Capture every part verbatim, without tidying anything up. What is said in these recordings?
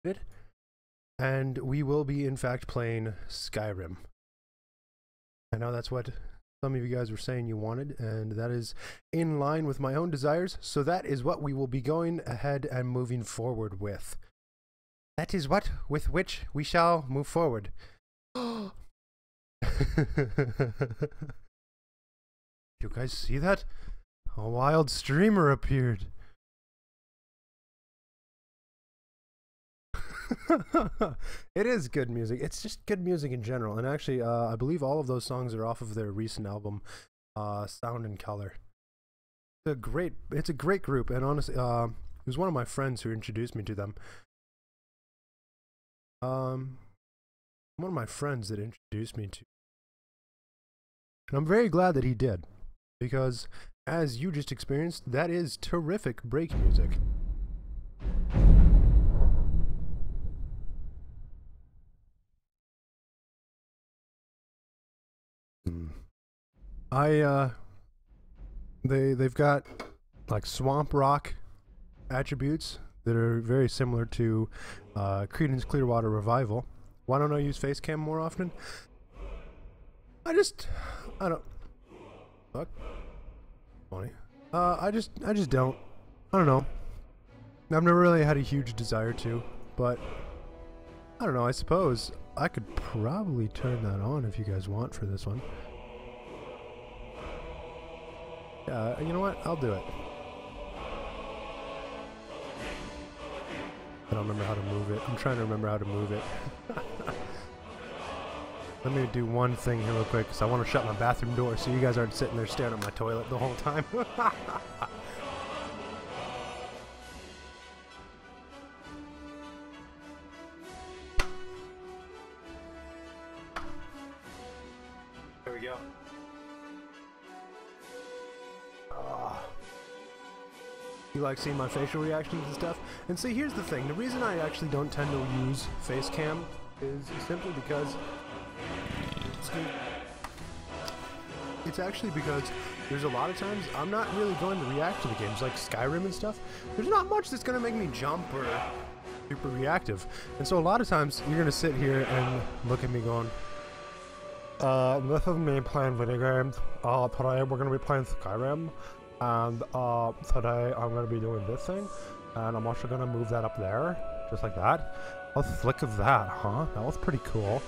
and we will be in fact playing Skyrim. I know that's what some of you guys were saying you wanted, and that is in line with my own desires, so that is what we will be going ahead and moving forward with. That is what with which we shall move forward. You guys see that? A wild streamer appeared. It is good music. It's just good music in general. And actually, uh, I believe all of those songs are off of their recent album, uh, Sound and Color. It's a great, it's a great group. And honestly, uh, it was one of my friends who introduced me to them. Um, one of my friends that introduced me to. And I'm very glad that he did. Because, as you just experienced, that is terrific break music. I, uh, they, they've got, like, swamp rock attributes that are very similar to, uh, Creedence Clearwater Revival. Why don't I use Facecam more often? I just, I don't, fuck, funny. Uh, I just, I just don't, I don't know. I've never really had a huge desire to, but, I don't know, I suppose I could probably turn that on if you guys want for this one. Yeah, you know what? I'll do it. I don't remember how to move it. I'm trying to remember how to move it. Let me do one thing here real quick, because I want to shut my bathroom door so you guys aren't sitting there staring at my toilet the whole time. There we go. You like seeing my facial reactions and stuff? And see, here's the thing. The reason I actually don't tend to use face cam is simply because it's actually because there's a lot of times I'm not really going to react to the games, like Skyrim and stuff. There's not much that's going to make me jump or super reactive. And so a lot of times you're going to sit here and look at me going, uh, this is me playing video games. Uh, today we're going to be playing Skyrim. And uh, today I'm going to be doing this thing, and I'm also going to move that up there, just like that. How slick is that, huh? That was pretty cool.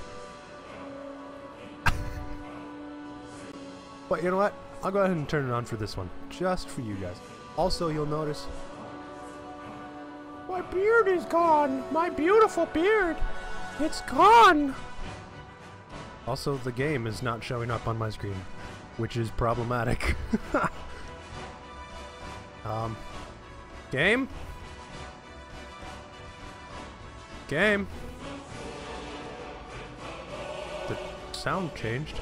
But you know what? I'll go ahead and turn it on for this one, just for you guys. Also, you'll notice my beard is gone. My beautiful beard. It's gone. Also, the game is not showing up on my screen, which is problematic. Um, game? Game? The sound changed.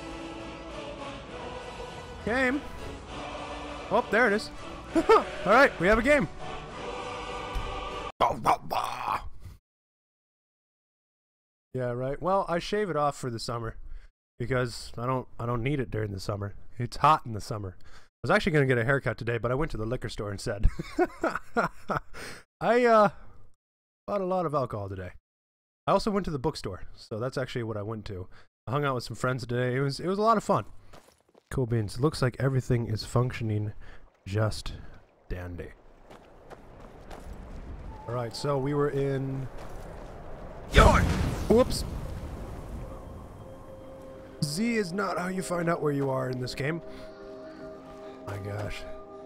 Game? Oh, there it is. Alright, we have a game. Yeah, right. Well, I shave it off for the summer because I don't I don't need it during the summer. It's hot in the summer. I was actually going to get a haircut today, but I went to the liquor store instead. I uh, bought a lot of alcohol today. I also went to the bookstore, so that's actually what I went to. I hung out with some friends today. It was it was a lot of fun. Cool beans. It looks like everything is functioning just dandy. All right, so we were in. Yoink! Whoops. Z is not how you find out where you are in this game. My gosh.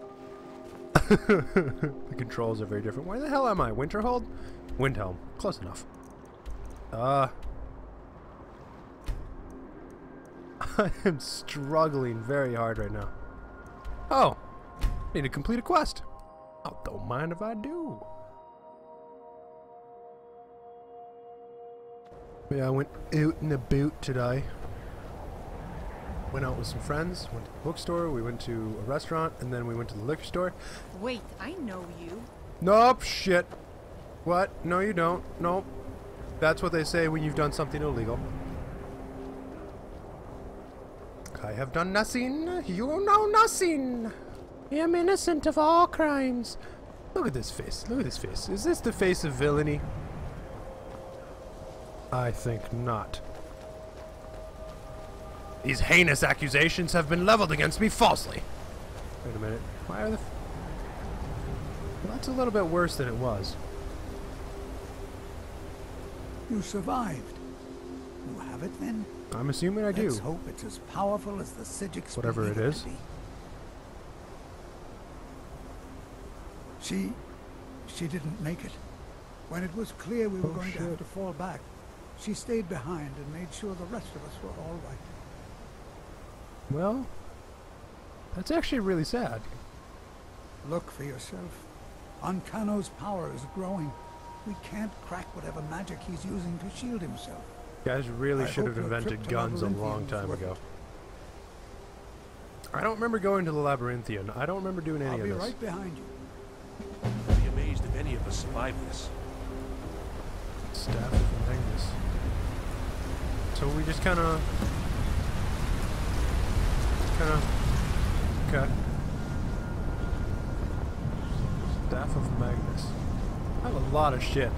The controls are very different. Where the hell am I? Winterhold? Windhelm. Close enough. Uh. I am struggling very hard right now. Oh. Need to complete a quest. Oh, don't mind if I do. Yeah, I went out and about today. Went out with some friends, went to the bookstore, we went to a restaurant, and then we went to the liquor store. Wait, I know you. Nope, shit. What? No, you don't. Nope. That's what they say when you've done something illegal. I have done nothing. You know nothing. I am innocent of all crimes. Look at this face. Look at this face. Is this the face of villainy? I think not. These heinous accusations have been leveled against me falsely. Wait a minute. Why are the... F well, that's a little bit worse than it was. You survived. You have it then? I'm assuming I do. Let's hope it's as powerful as the Psijics Whatever it believe is. to be. She... she didn't make it. When it was clear we were Oh, going shit. to have to fall back, she stayed behind and made sure the rest of us were all right. Well, that's actually really sad. Look for yourself. Ancano's power is growing. We can't crack whatever magic he's using to shield himself. You guys really I should hope have your invented trip to guns a Labyrinthian long was time worth ago. it. I don't remember going to the Labyrinthian. I don't remember doing any I'll of be this. right behind you. I'd be amazed if any of us survive this. Staff of Magnus. So we just kind of... Kind of... Okay. Staff of Magnus. I have a lot of shit.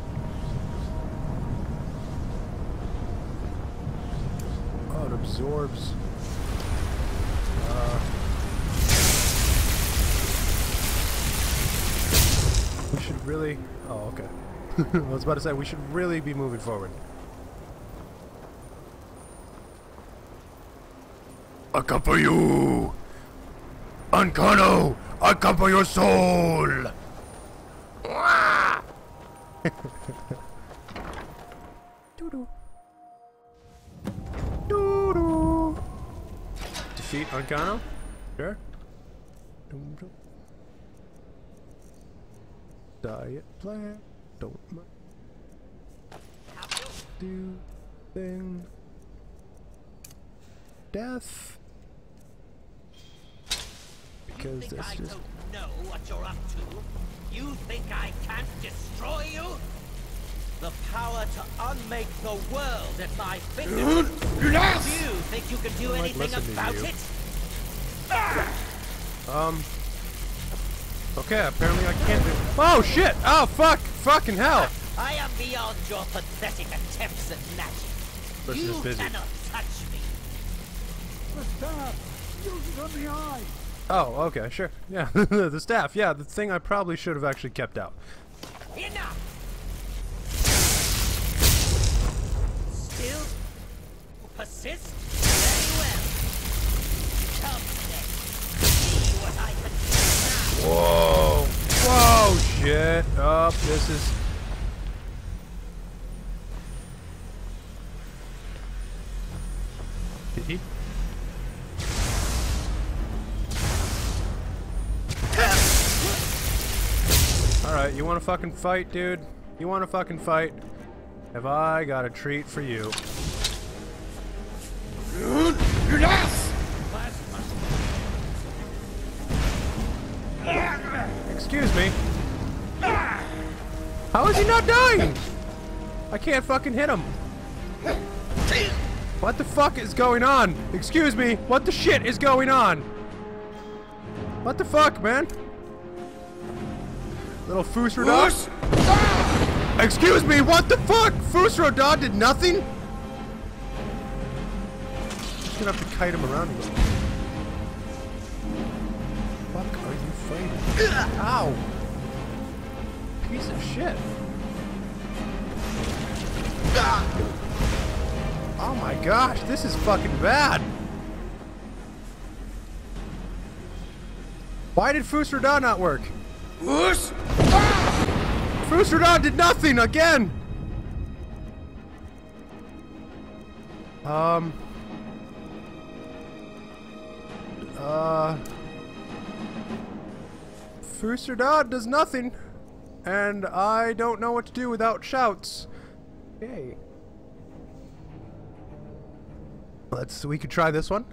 Oh, it absorbs... Uh... We should really... Oh, okay. I was about to say, we should really be moving forward. I come for you! Ancano! I come for your soul! Doo-doo. Doo-doo. Defeat Ancano? Sure. Doo-doo. Diet plan. Don't mind. Do thing. Death. Because you think that's I just. don't know what you're up to? You think I can't destroy you? The power to unmake the world at my fingertips. Do you think you can do I might anything listen to about you. it? Um. Okay, apparently I can't do. Oh shit! Oh fuck! Fucking hell! I am beyond your pathetic attempts at magic. Person you is busy. cannot touch me. The staff! Use it on the eye! Oh, okay, sure. Yeah, the staff. Yeah, the thing I probably should have actually kept out. Enough! Still persist? Very well. Come then. See what I can do now. Whoa! Whoa! Shit! Up. This is. Did he? Alright, you wanna fucking fight, dude? You wanna fucking fight? Have I got a treat for you? Excuse me. How is he not dying? I can't fucking hit him. What the fuck is going on? Excuse me. What the shit is going on? What the fuck, man? Little Fusrodon? Excuse me, what the fuck? Fusrodon did nothing? Just gonna have to kite him around a little. Fuck are you fighting? Ow! Piece of shit. Oh my gosh, this is fucking bad. Why did Fusrodon not work? Fusrodon did nothing again! Um... Uh... Fusrodon does nothing. And I don't know what to do without shouts. Yay. Let's, we could try this one.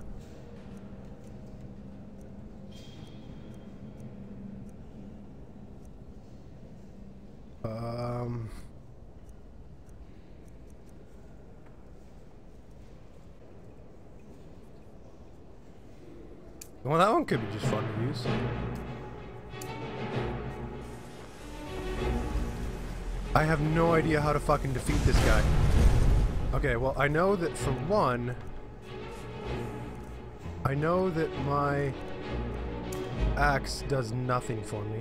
Um... Well, that one could be just fun to use. I have no idea how to fucking defeat this guy. Okay, well, I know that for one, I know that my axe does nothing for me.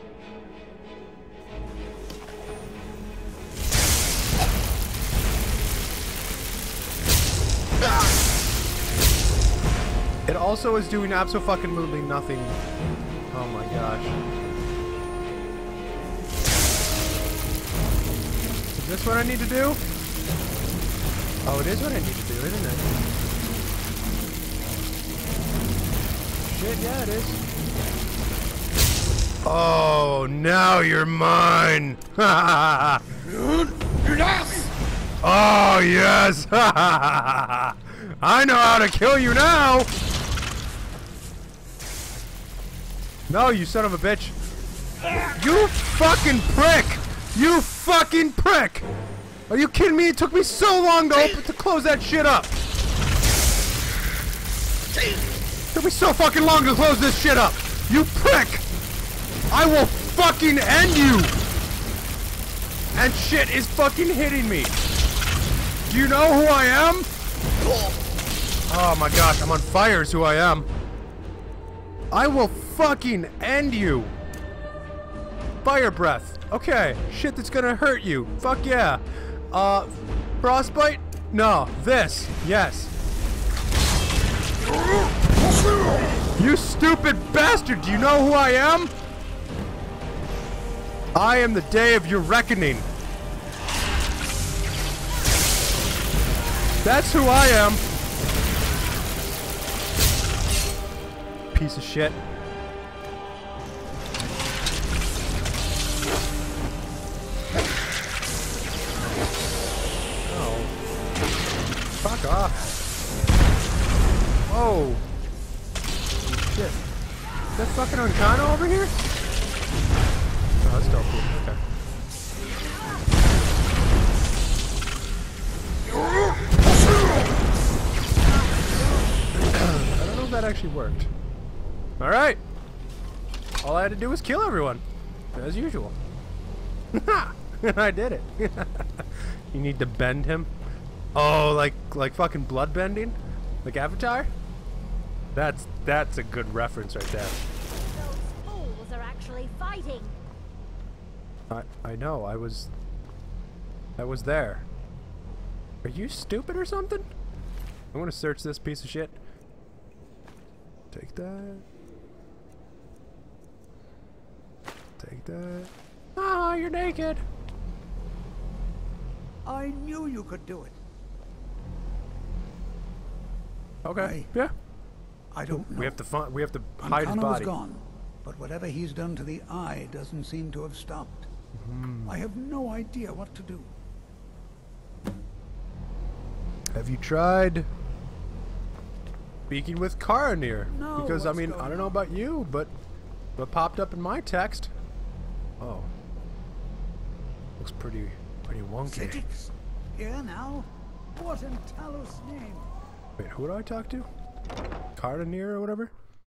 It also is doing abso-fucking-lutely nothing. Oh my gosh. Is this what I need to do? Oh, it is what I need to do, isn't it? Shit, yeah, it is. Oh, now you're mine! Oh, yes! I know how to kill you now! No, you son of a bitch. You fucking prick! You fucking prick! Are you kidding me? It took me so long to open, to close that shit up. It took me so fucking long to close this shit up. You prick! I will fucking end you! And shit is fucking hitting me. Do you know who I am? Oh my gosh, I'm on fire is who I am. I will fucking end you. Fire breath. Okay, shit that's gonna hurt you. Fuck yeah. Uh, frostbite? No, this. Yes. You stupid bastard, do you know who I am? I am the day of your reckoning. That's who I am. Piece of shit. Oh. Fuck off. Whoa. Shit. Is that fucking Onkano over here? Oh, that's dope. Okay. I don't know if that actually worked. Alright. All I had to do was kill everyone. As usual. I did it. You need to bend him? Oh, like like fucking blood bending? Like Avatar? That's that's a good reference right there. Those fools are actually fighting. I I know, I was I was there. Are you stupid or something? I'm gonna search this piece of shit. Take that. Take that. Oh, you're naked. I knew you could do it. Okay. I- Yeah. I don't know. We have to find. We have to hide his Onkano body. is gone, but whatever he's done to the eye doesn't seem to have stopped. Mm. I have no idea what to do. Have you tried speaking with Karanir? No, Because I what's mean, going I don't know about you, but what popped up in my text. Oh. Looks pretty, pretty wonky. Critics? Here now? What in Talos' name? Wait, who do I talk to? Karanir or whatever?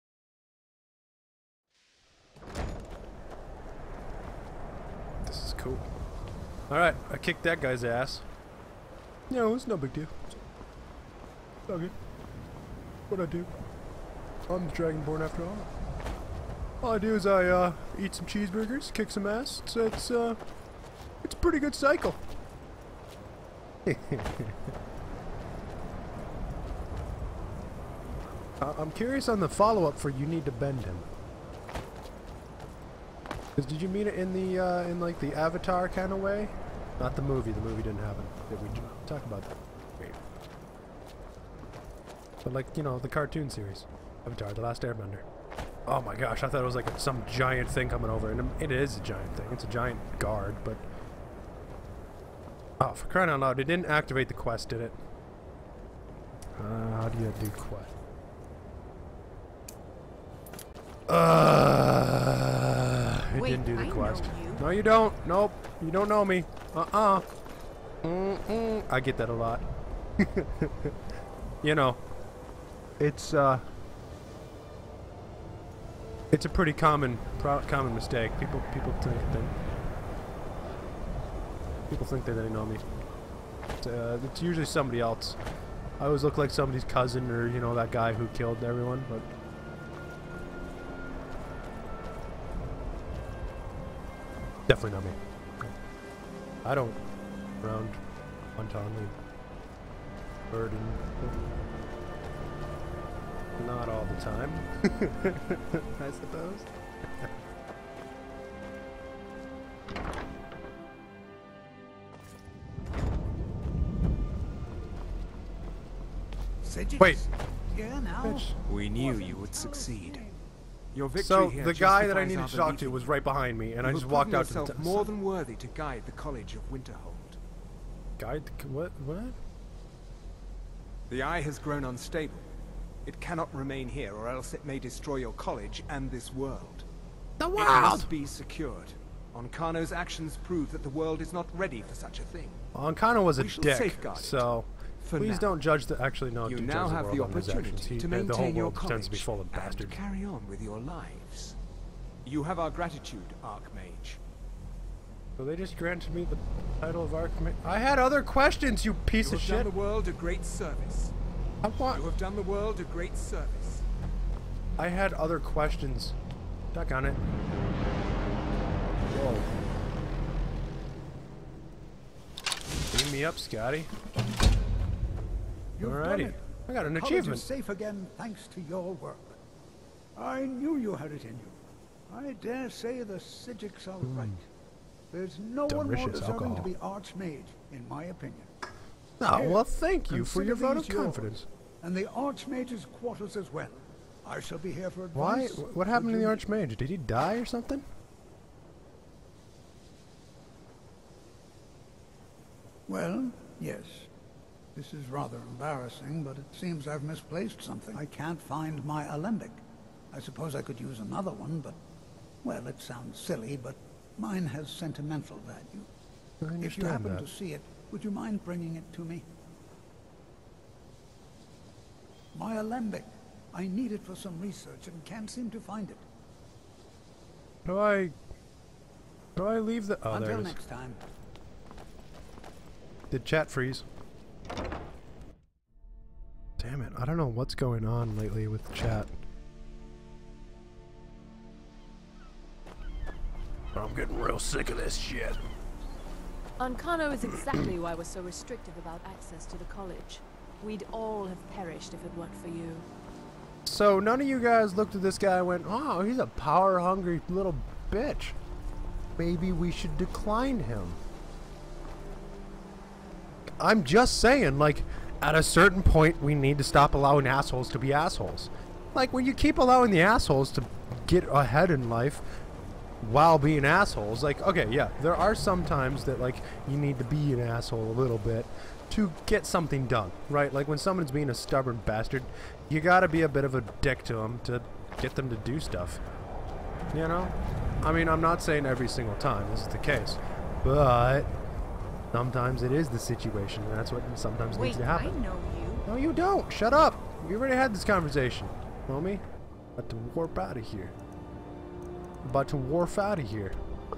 This is cool. Alright, I kicked that guy's ass. No, it's no big deal. It's all good. What I do? I'm the Dragonborn after all. All I do is I uh, eat some cheeseburgers, kick some ass. It's it's uh, it's a pretty good cycle. uh, I'm curious on the follow-up for you need to bend him. Cause did you mean it in the uh, in like the Avatar kind of way? Not the movie. The movie didn't have it. Did we talk about that? Wait. But like, you know, the cartoon series. Avatar, The Last Airbender. Oh my gosh, I thought it was like some giant thing coming over. And it is a giant thing. It's a giant guard, but... Oh, for crying out loud, it didn't activate the quest, did it? Uh, how do you do quest? Uh, it Wait, didn't do the I know quest. you. No, you don't. Nope. You don't know me. Uh-uh. Mm-mm. I get that a lot. You know, it's, uh... it's a pretty common, pro common mistake. People, people think that... People think that they know me. It's, uh, it's usually somebody else. I always look like somebody's cousin or, you know, that guy who killed everyone, but... Definitely not me. I don't round wantonly burden. Not all the time, I suppose. Wait. Yeah, now. Bitch. We knew you would succeed. Your victory So here the guy that I justifies needed our to talk to belief was in right behind me, and you. I You just have walked proven out to the yourself t- more than worthy to guide the College of Winterhold. Guide? What? What? The Eye has grown unstable. It cannot remain here, or else it may destroy your college and this world. The It world! must be secured. Onkano's actions prove that the world is not ready for such a thing. Ancano was a We shall dick, safeguard it. so For please now. don't judge the. Actually, no, You do now judge have the the world on his actions. opportunity He, to the, maintain the whole your world college pretends to be full of and bastards. carry on with your lives. You have our gratitude, Archmage. So they just granted me the title of Archmage. I had other questions, you piece You of have shit. done the world a great service. I want. You have done the world a great service. I had other questions. Duck on it. Whoa. Beam me up, Scotty. You've done Alrighty. it. I got an The college achievement. is safe again thanks to your work. I knew you had it in you. I dare say the Psijics are right. There's no one more Delicious deserving to alcohol. be Archmage, in my opinion. Oh, Here, well, thank you for your consider vote of these yours, confidence. And the Archmage's quarters as well. I shall be here for Why? advice. What happened to the should you need- Archmage? Did he die or something? Well, yes. This is rather embarrassing, but it seems I've misplaced something. I can't find my alembic. I suppose I could use another one, but, well, it sounds silly, but mine has sentimental value. I If you understand happen that. to see it, would you mind bringing it to me? My alembic. I need it for some research and can't seem to find it. Do I... Do I leave the... Oh, there Until it is. next time. Did chat freeze? Damn it, I don't know what's going on lately with chat. I'm getting real sick of this shit. Ancano is exactly why we're so restrictive about access to the college. We'd all have perished if it weren't for you. So none of you guys looked at this guy and went, oh, he's a power-hungry little bitch. Maybe we should decline him. I'm just saying, like, at a certain point, we need to stop allowing assholes to be assholes. Like, when you keep allowing the assholes to get ahead in life while being assholes, like, okay, yeah, there are some times that, like, you need to be an asshole a little bit to get something done, right? Like, when someone's being a stubborn bastard, you gotta be a bit of a dick to them to get them to do stuff. You know? I mean, I'm not saying every single time this is the case, but sometimes it is the situation, and that's what sometimes Wait, needs to I happen. know you. No, you don't. Shut up. We already had this conversation, homie. About to warp out of here. About to warp out of here.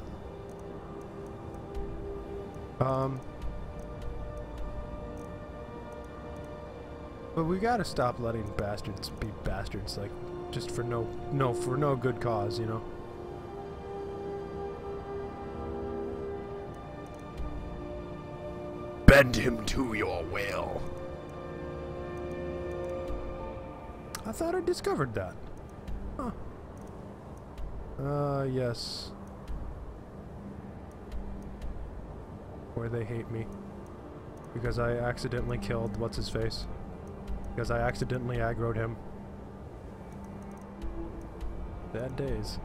Um. But we gotta stop letting bastards be bastards, like, just for no, no, for no good cause, you know? Bend him to your will. I thought I discovered that. Huh. Uh, yes. Where they hate me. Because I accidentally killed what's-his-face. Because I accidentally aggroed him. Bad days.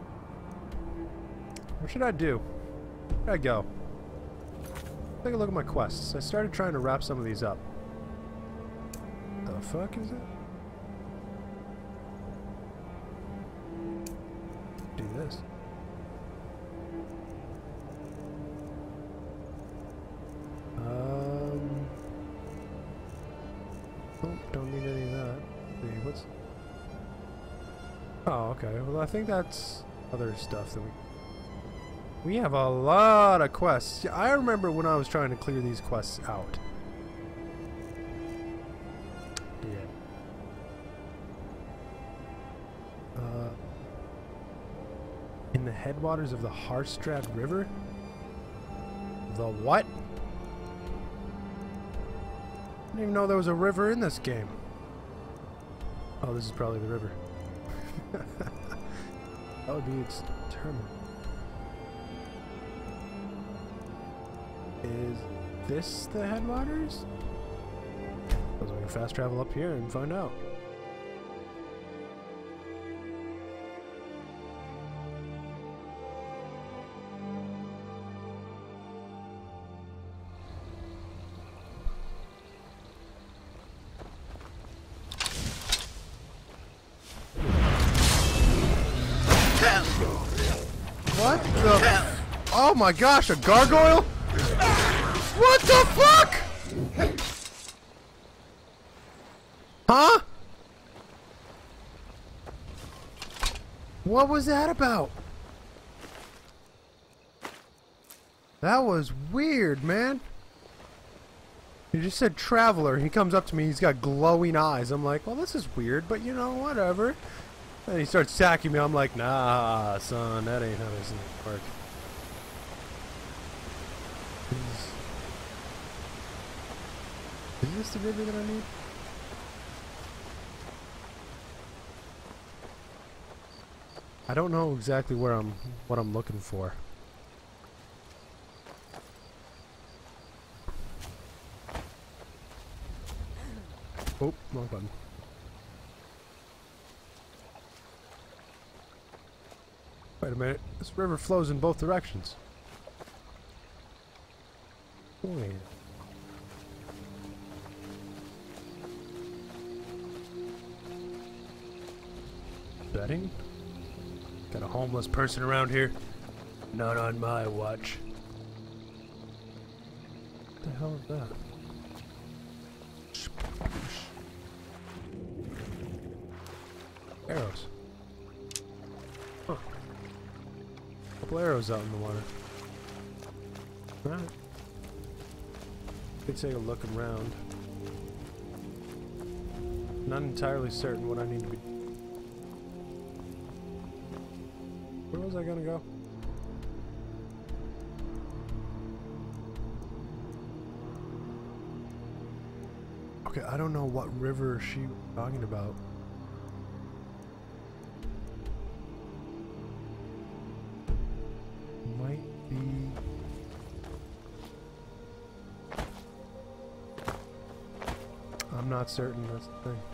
What should I do? Where should I go? Take a look at my quests. I started trying to wrap some of these up. The fuck is it? Do this. Um. Oh, don't need any of that. See, what's? Oh, okay. Well, I think that's other stuff that we. We have a lot of quests. Yeah, I remember when I was trying to clear these quests out. Yeah. Uh, in the headwaters of the Harstrad River? The what? I didn't even know there was a river in this game. Oh, this is probably the river. That would be its terminal. Is this the headwaters? Suppose we can fast travel up here and find out. What the? Oh my gosh, a gargoyle? What the fuck? Huh? What was that about? That was weird, man. He just said traveler. He comes up to me, he's got glowing eyes. I'm like, well, this is weird, but you know, whatever. And he starts attacking me. I'm like, nah, son, that ain't how this thing works. Is, is this the river that I need? I don't know exactly where I'm, what I'm looking for. Oh, wrong button. Wait a minute, this river flows in both directions. Wait. Betting? Got a homeless person around here? Not on my watch. What the hell is that? Arrows. Huh. Couple arrows out in the water. Alright. Let's take a look around. Not entirely certain what I need to be. Where was I gonna go? Okay, I don't know what river she was talking about. Might be... I'm not certain, that's the thing.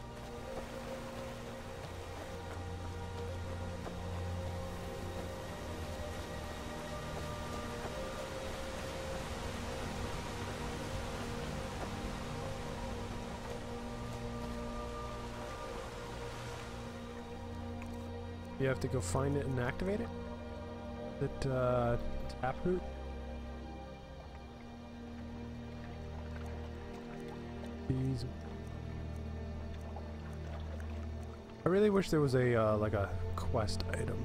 You have to go find it and activate it? Is it, uh, Taproot? These. I really wish there was a, uh, like a quest item.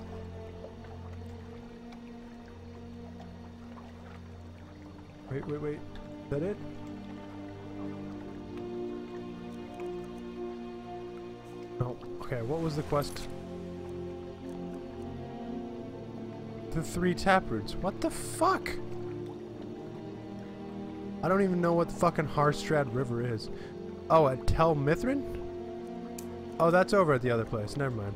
Wait, wait, wait. Is that it? No. Okay, what was the quest? The three taproots. What the fuck? I don't even know what the fucking Harstrad River is. Oh, at Tel Mithrin? Oh, that's over at the other place. Never mind.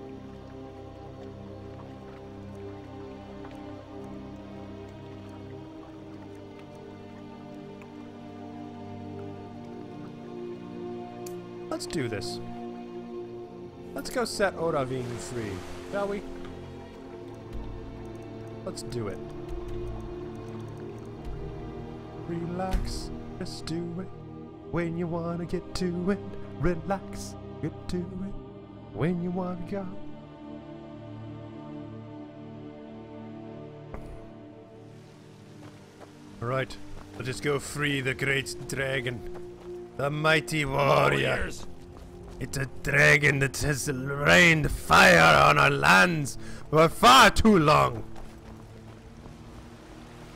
Let's do this. Let's go set Oravine free, shall we? Let's do it. Relax, just do it. When you wanna get to it, relax, get to it. When you wanna go. Alright, let's just go free the great dragon. The mighty warrior. It's a dragon that has rained fire on our lands for far too long.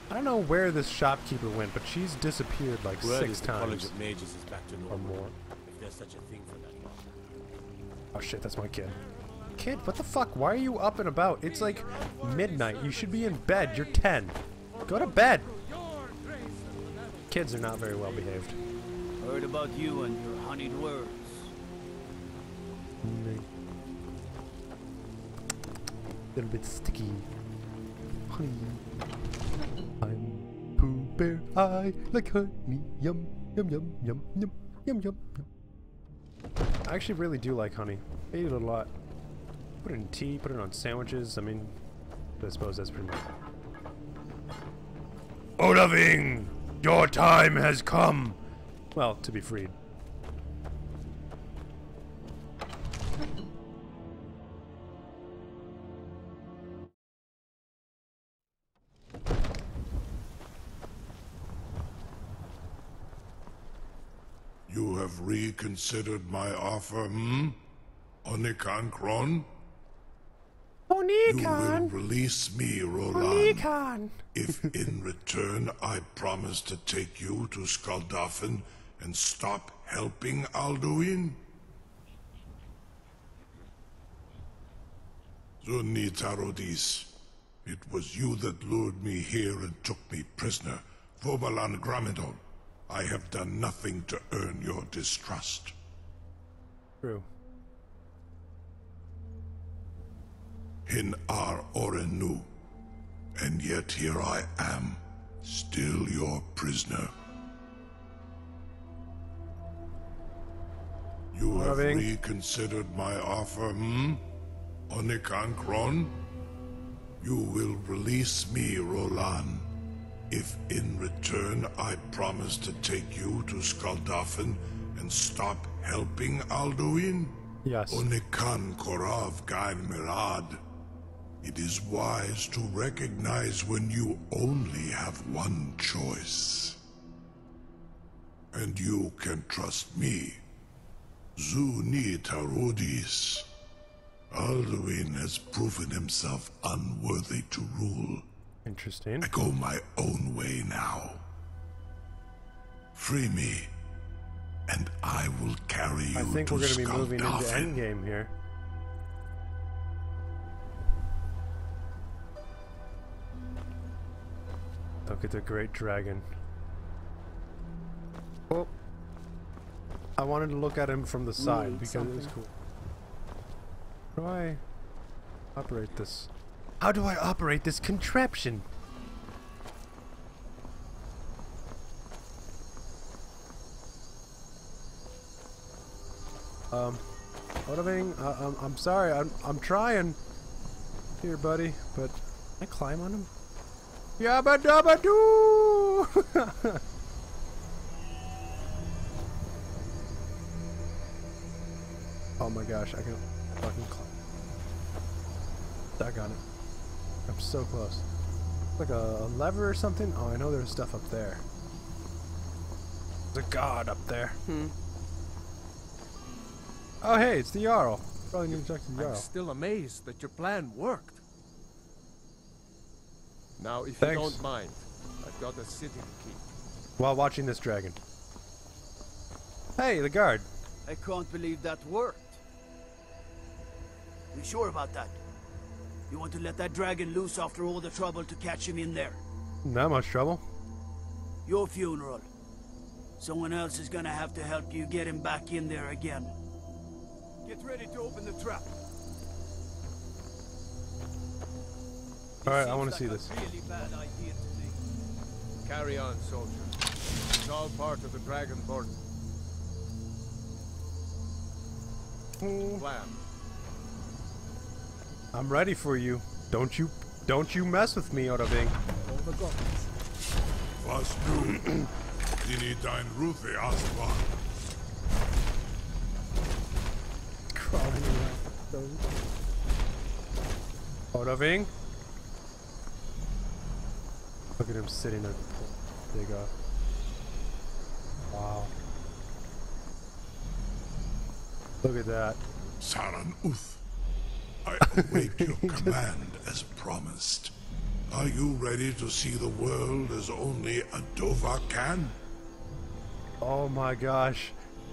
I don't know where this shopkeeper went, but she's disappeared like Word six is the College times. of Mages is back to Or normal. more. If there's such a thing for that long. Oh shit, that's my kid. Kid, what the fuck? Why are you up and about? It's like midnight. You should be in bed. You're ten. Go to bed. Kids are not very well behaved. Heard about you and your honeyed words. Mm. Little bit sticky. Honey. I'm Pooh Bear. I like honey. Yum, yum, yum, yum, yum, yum, yum, yum. I actually really do like honey. I eat it a lot. Put it in tea, put it on sandwiches. I mean, I suppose that's pretty much. Odahviing! Your time has come! Well, to be freed. You have reconsidered my offer, hmm? Onikan Kron? You will release me, Roland, if in return I promise to take you to Skuldafn and stop helping Alduin? Zunitarodis, it was you that lured me here and took me prisoner. Vobalan Gramidon, I have done nothing to earn your distrust. True. In Ar Orenu, and yet here I am, still your prisoner. You have Loving. reconsidered my offer, hmm? Onikan Kron? You will release me, Roland, if in return I promise to take you to Skuldafn and stop helping Alduin? Yes. Onikan Korav Gain Mirad. It is wise to recognize when you only have one choice. And you can trust me, Zunitarodis. Alduin has proven himself unworthy to rule. Interesting. I go my own way now. Free me, and I will carry you I think to we're going to be moving into Skuldafn. endgame here. Look at the great dragon. Oh. I wanted to look at him from the side Need because it was something. cool. How do I operate this? How do I operate this contraption? Um, Odahviing, uh, I'm, I'm sorry, I'm, I'm trying. Here, buddy, but can I climb on him? Yabba dabba doo! Oh my gosh, I can fucking climb. Stuck on it. I'm so close. Like a, a lever or something? Oh, I know there's stuff up there. There's a god up there. Hmm. Oh hey, it's the Jarl. Probably need to talk to the I'm Jarl. still amazed that your plan worked. Now, if Thanks. you don't mind, I've got a city to keep. While watching this dragon. Hey, the guard. I can't believe that worked. You sure about that? You want to let that dragon loose after all the trouble to catch him in there? Not much trouble. Your funeral. Someone else is gonna have to help you get him back in there again. Get ready to open the trap. Alright, I want to see this. Really bad idea to me. Carry on, soldier. It's all part of the Dragonborn plan. I'm ready for you. Don't you, don't you mess with me, Odahviing. Was nu, dini dein Rufe Aswa. Crawling around. Odahviing. Look at him sitting there. Big up. Wow. Look at that. Saran Uth, I await your command as promised. Are you ready to see the world as only a Dova can? Oh my gosh.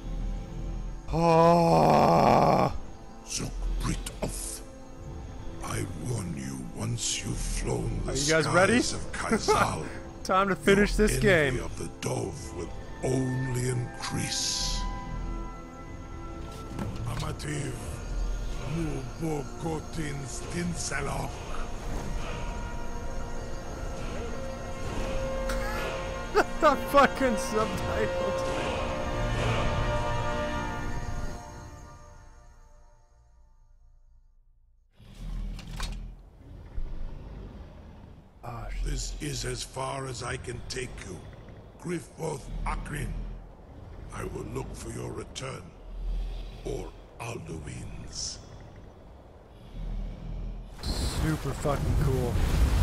Oh. Zuk Britov. I warn you, once you've flown the Are you guys skies ready? of Kaisal, time to finish this your game. envy of the Dove will only increase. Amativ, Nubo Kotin Stinselok. The fucking subtitles. Oh, This is as far as I can take you. Grifboth Akrin. I will look for your return. Or Alduin's. super fucking cool.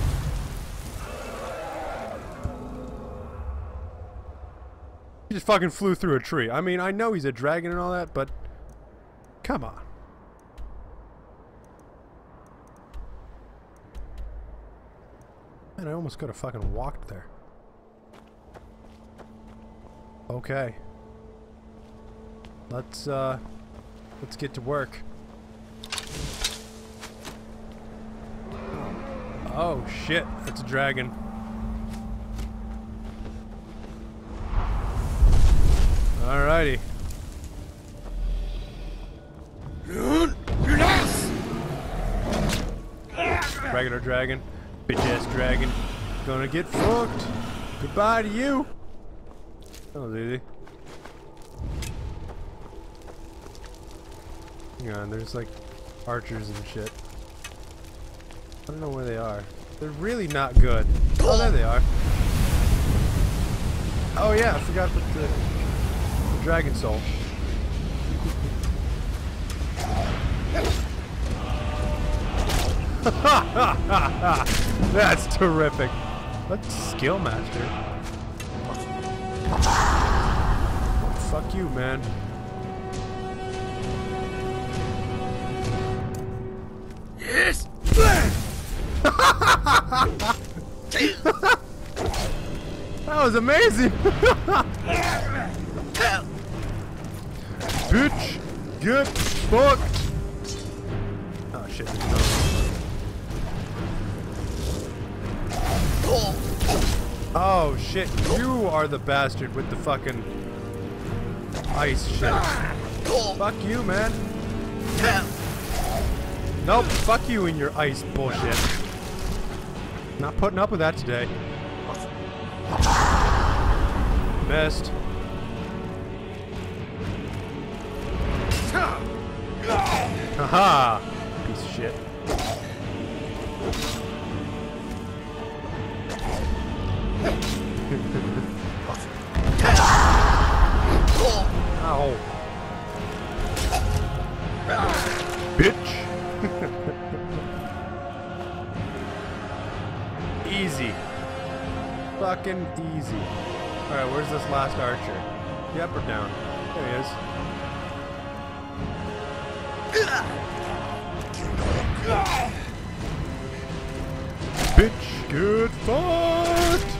He just fucking flew through a tree. I mean, I know he's a dragon and all that, but come on. Man, I almost could have fucking walked there. Okay. Let's, uh, let's get to work. Oh, shit. It's a dragon. Alrighty. Regular dragon. Bitch ass dragon. Gonna get fucked. Goodbye to you. That was easy. Hang on, there's like archers and shit. I don't know where they are. They're really not good. Oh, there they are. Oh yeah, I forgot to put the, the dragon soul. That's terrific. Let's skill master. Oh, fuck you, man. Yes. That was amazing. Bitch, get fucked. Oh shit. Oh shit, you are the bastard with the fucking ice shit. Fuck you, man. Nope, fuck you and your ice bullshit. Not putting up with that today. Best. Haha! Piece of shit. Ow. Bitch. Easy. Fucking easy. Alright, where's this last archer? The up or down? There he is. Bitch, good fucked!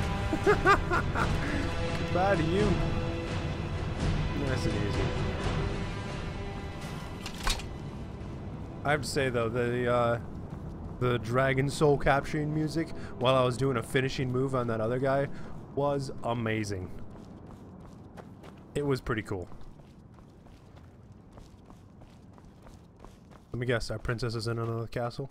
Goodbye to you. Nice and easy. I have to say though, the uh, the dragon soul capturing music while I was doing a finishing move on that other guy was amazing. It was pretty cool. Let me guess, our princess is in another castle?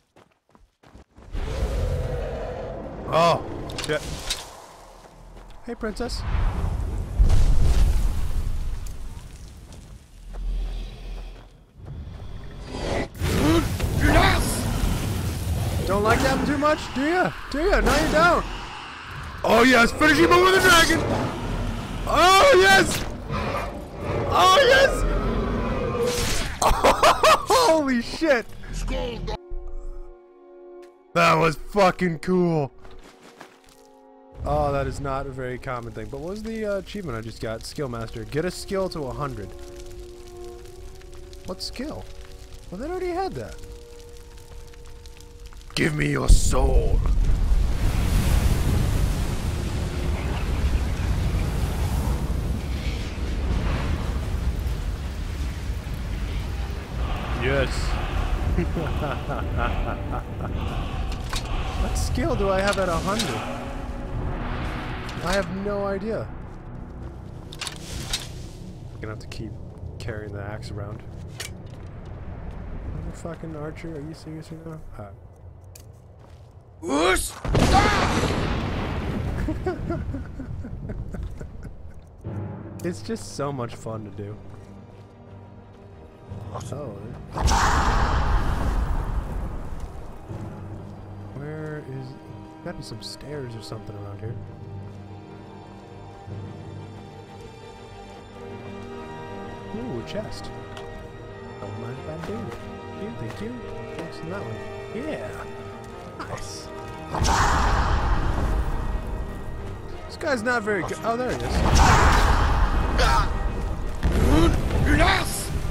Oh, shit. Hey, princess. Don't like that too much, do ya? Do ya? Now you're down. Oh yes, finishing move with the dragon. Oh yes. Oh yes. Oh, holy shit. That was fucking cool. Oh, that is not a very common thing. But what was the uh, achievement I just got? Skill master. Get a skill to one hundred. What skill? Well, they already had that. Give me your soul. Yes. What skill do I have at a hundred? I have no idea. I'm gonna have to keep carrying the axe around. Fucking archer, are you serious right now? Hi. Whoosh! It's just so much fun to do. Oh. Where is... Gotta be some stairs or something around here. Ooh, a chest. Don't mind if I do. Thank you, thank you. Thanks for that one. Yeah. Nice. This guy's not very good. Oh, there he is. Yes!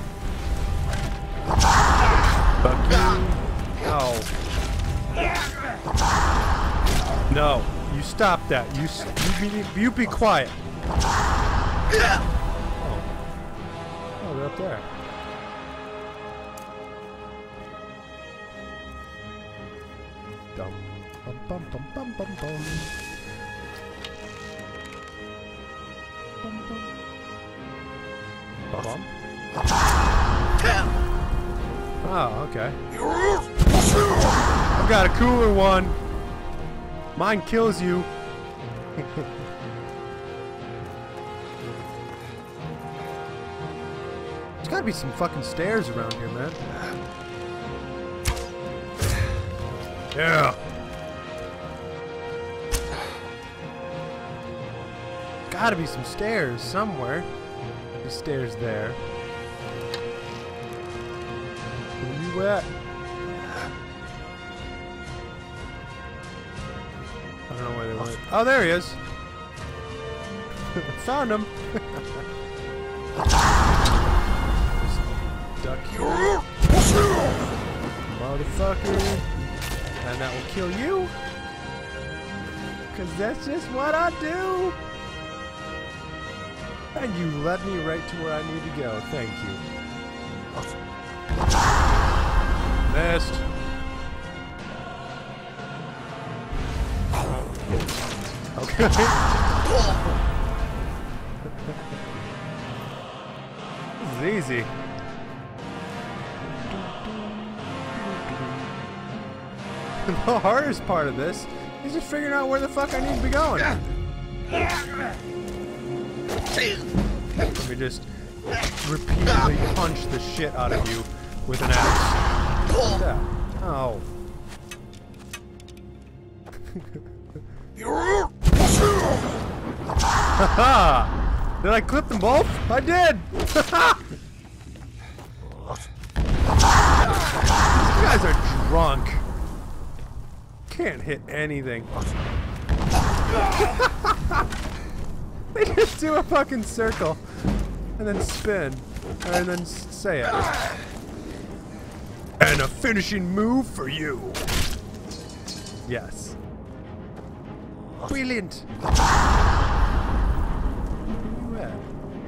Fuck you. Oh. No. You stop that. You s you be, you be quiet. Oh. Oh, they're up there. Dum bum bum bum bum bum bum. Bum bum. Bum. Oh, okay. I've got a cooler one. Mine kills you. There's gotta be some fucking stairs around here, man. Yeah. Gotta be some stairs somewhere. There's stairs there. Where you at? I don't know where they went. Oh, there he is. Found him. Just duck here. Motherfucker. And that will kill you. Because that's just what I do. And you led me right to where I need to go. Thank you. Missed. Okay. This is easy. The hardest part of this is just figuring out where the fuck I need to be going. Let me just repeatedly punch the shit out of you with an axe. What's that? Oh. Haha! Did I clip them both? I did! These guys are drunk. Can't hit anything. They just do a fucking circle and then spin and then s say it. And a finishing move for you. Yes. Brilliant. Where you at?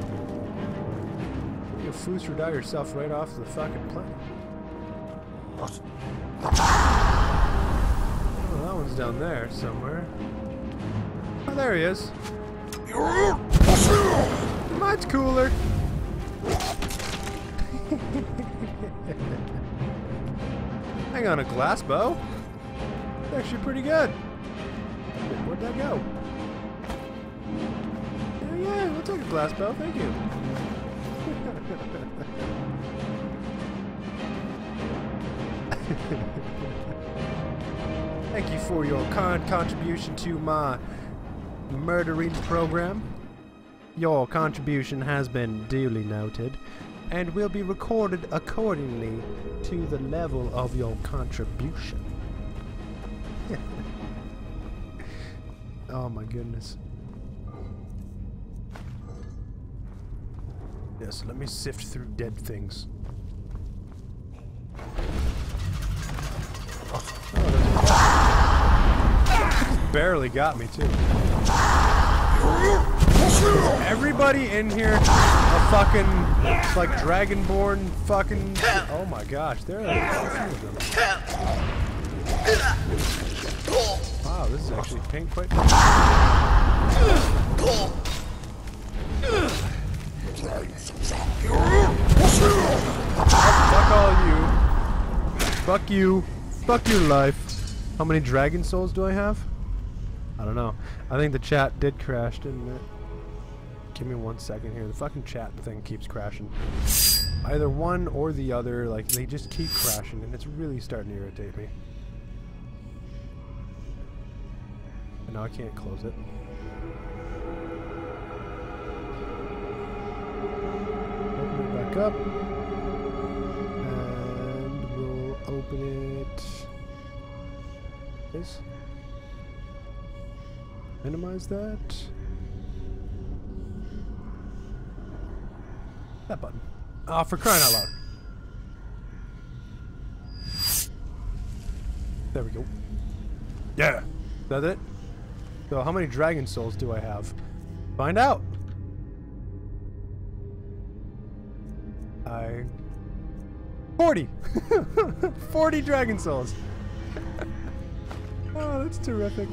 You fooserdie yourself right off the fucking plane. Oh, that one's down there somewhere. Oh, there he is. Mine's cooler. Hang on, a glass bow? It's actually pretty good. Where'd that go? Yeah, yeah, we'll take a glass bow, thank you. Thank you for your kind contribution to my murdering program. Your contribution has been duly noted and will be recorded accordingly to the level of your contribution. Oh my goodness. Yes, let me sift through dead things. Oh, there's barely got me too. Everybody in here a fucking like dragonborn fucking oh my gosh, there are like a few of them. Wow, this is actually pink quite fuck all you. Fuck you. Fuck your life. How many dragon souls do I have? I don't know. I think the chat did crash, didn't it? Give me one second here. The fucking chat thing keeps crashing. Either one or the other, like, they just keep crashing, and it's really starting to irritate me. And now I can't close it. Open it back up. And we'll open it. This. Minimize that. That button. Ah, oh, for crying out loud. There we go. Yeah. Is that it? So how many dragon souls do I have? Find out. I... forty! forty dragon souls! Oh, that's terrific.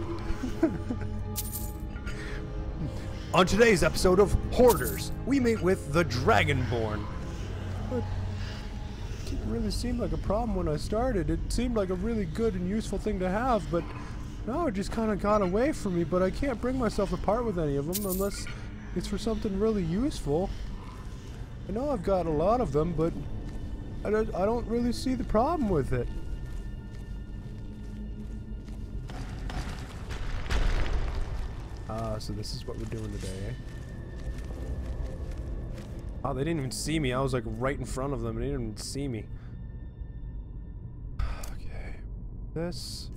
On today's episode of Hoarders, we meet with the Dragonborn. It didn't really seem like a problem when I started. It seemed like a really good and useful thing to have, but now it just kind of got away from me, but I can't bring myself to part with any of them unless it's for something really useful. I know I've got a lot of them, but I don't, I don't really see the problem with it. Ah, uh, so this is what we're doing today, eh? Oh, they didn't even see me. I was like right in front of them and they didn't even see me. Okay. This.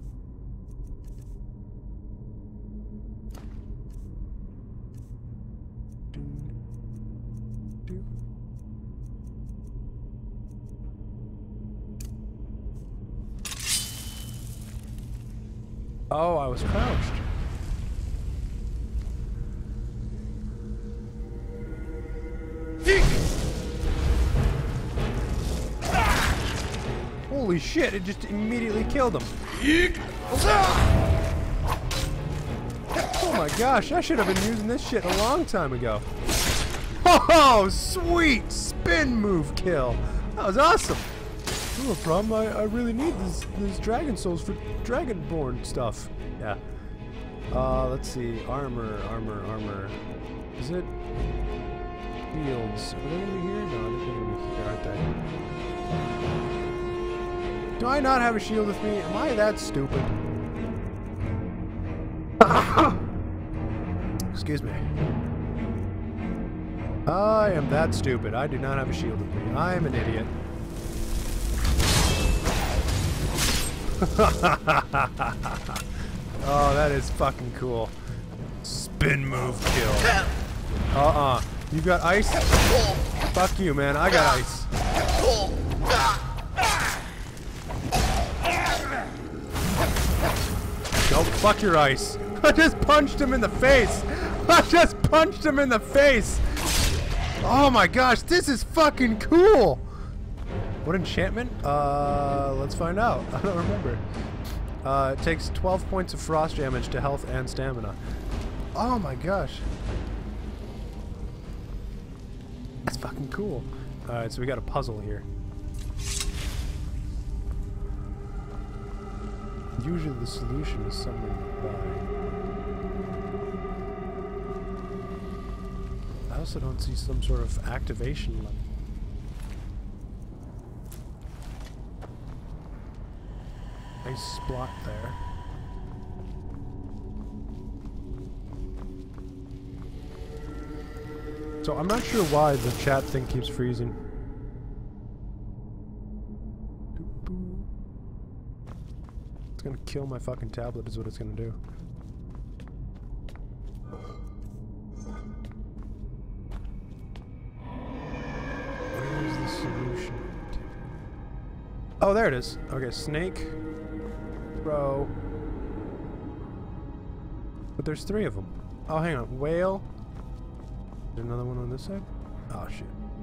Do. Do. Oh, I was crouched. Holy shit, it just immediately killed him. Oh my gosh, I should have been using this shit a long time ago. Oh, sweet spin move kill. That was awesome. No problem, I, I really need this, these dragon souls for dragonborn stuff. Yeah. Uh, let's see. Armor, armor, armor. Is it? Shields. Are they gonna be here? No, they're gonna be here, aren't they? Do I not have a shield with me? Am I that stupid? Excuse me. I am that stupid. I do not have a shield with me. I am an idiot. Oh, that is fucking cool. Spin move kill. Uh-uh. You got ice? Fuck you, man. I got ice. Nope, fuck your ice. I just punched him in the face. I just punched him in the face. Oh my gosh, this is fucking cool. What enchantment? Uh, let's find out. I don't remember. Uh, it takes twelve points of frost damage to health and stamina. Oh my gosh. That's fucking cool. Alright, so we got a puzzle here. Usually the solution is somewhere nearby. I also don't see some sort of activation level. Nice spot there. So I'm not sure why the chat thing keeps freezing. It's gonna kill my fucking tablet is what it's gonna do. Where's the solution? Oh, there it is. Okay, snake. Throw. there's three of them. Oh, hang on. Whale. There's another one on this side? Oh, shit.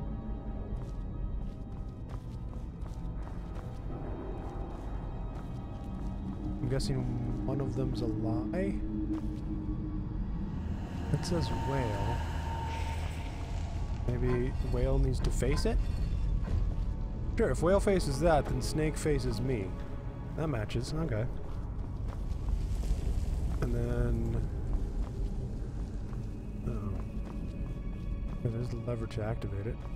I'm guessing one of them's a lie. It says whale. Maybe whale needs to face it? Sure, if whale faces that, then snake faces me. That matches, okay. And then... oh. Okay, there's the lever to activate it.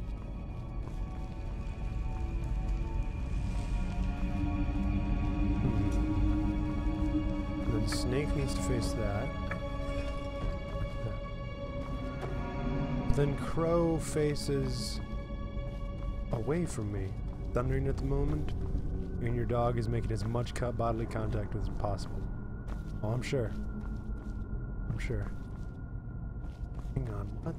Hmm. And then snake needs to face that. Then crow faces away from me, thundering at the moment, and your dog is making as much cut bodily contact with as possible. Oh, I'm sure. I'm sure. Hang on, what?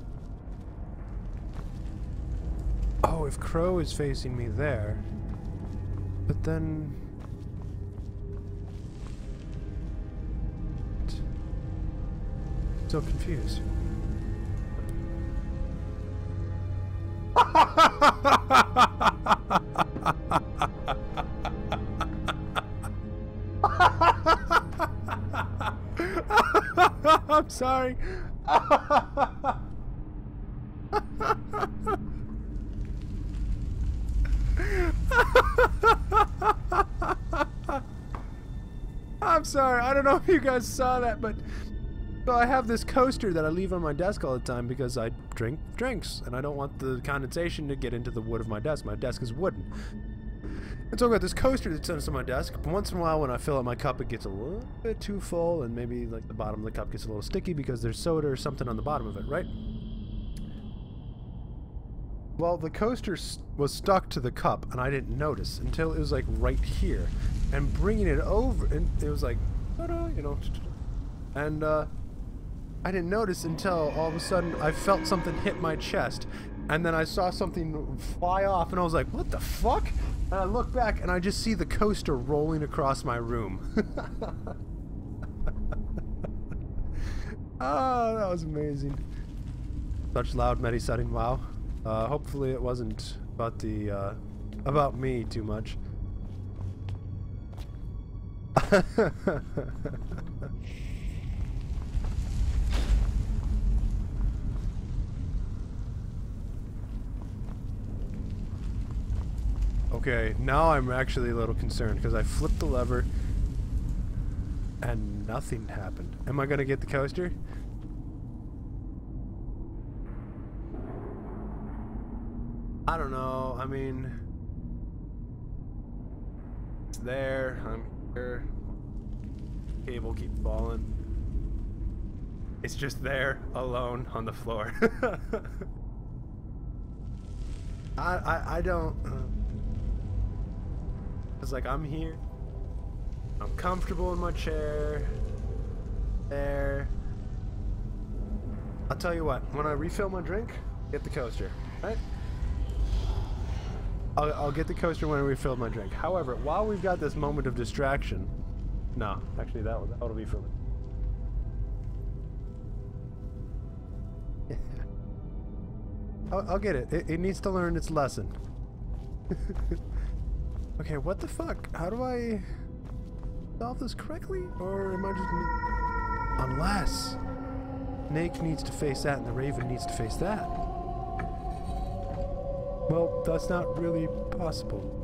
Oh, if crow is facing me there, but then... so confused. I'm sorry. I'm sorry. I don't know if you guys saw that, but so I have this coaster that I leave on my desk all the time because I drink drinks and I don't want the condensation to get into the wood of my desk. My desk is wooden. And so I've got this coaster that sits on my desk. But once in a while when I fill up my cup, it gets a little bit too full and maybe like the bottom of the cup gets a little sticky because there's soda or something on the bottom of it, right? Well, the coaster was stuck to the cup and I didn't notice until it was like right here. And bringing it over, and it was like, you know, and uh, I didn't notice until all of a sudden I felt something hit my chest. And then I saw something fly off and I was like, what the fuck? And I look back and I just see the coaster rolling across my room. Oh, that was amazing. Such loud medi setting, wow. Uh, hopefully it wasn't about the, uh, about me too much. Okay, now I'm actually a little concerned because I flipped the lever and nothing happened. Am I gonna get the coaster? I don't know. I mean, it's there. I'm here. Cable keeps falling. It's just there, alone on the floor. I, I I don't. Uh, it's like I'm here. I'm comfortable in my chair. There. I'll tell you what. When I refill my drink, get the coaster. Right? I'll, I'll get the coaster when I refill my drink. However, while we've got this moment of distraction, no, actually that that will be for me. I'll, I'll get it. it. It needs to learn its lesson. Okay, what the fuck? How do I solve this correctly, or am I just? Unless Snake needs to face that, and the Raven needs to face that. Well, that's not really possible.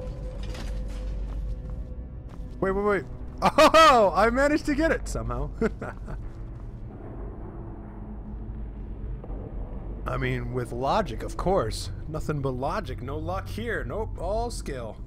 Wait, wait, wait. Oh, I managed to get it somehow. I mean, with logic, of course. Nothing but logic. No luck here. Nope, all skill.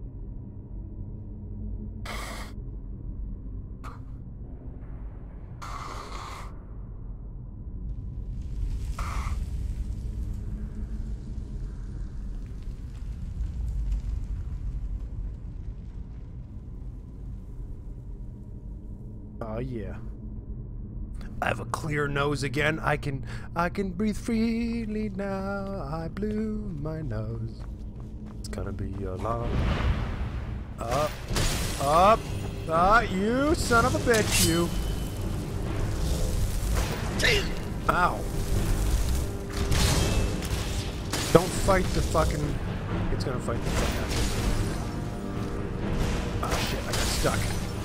Oh yeah. I have a clear nose again. I can I can breathe freely now. I blew my nose. It's gonna be a long up up ah, you son of a bitch, you. Ow. Don't fight the fucking... It's gonna fight the fuck out of me. Oh shit, I got stuck.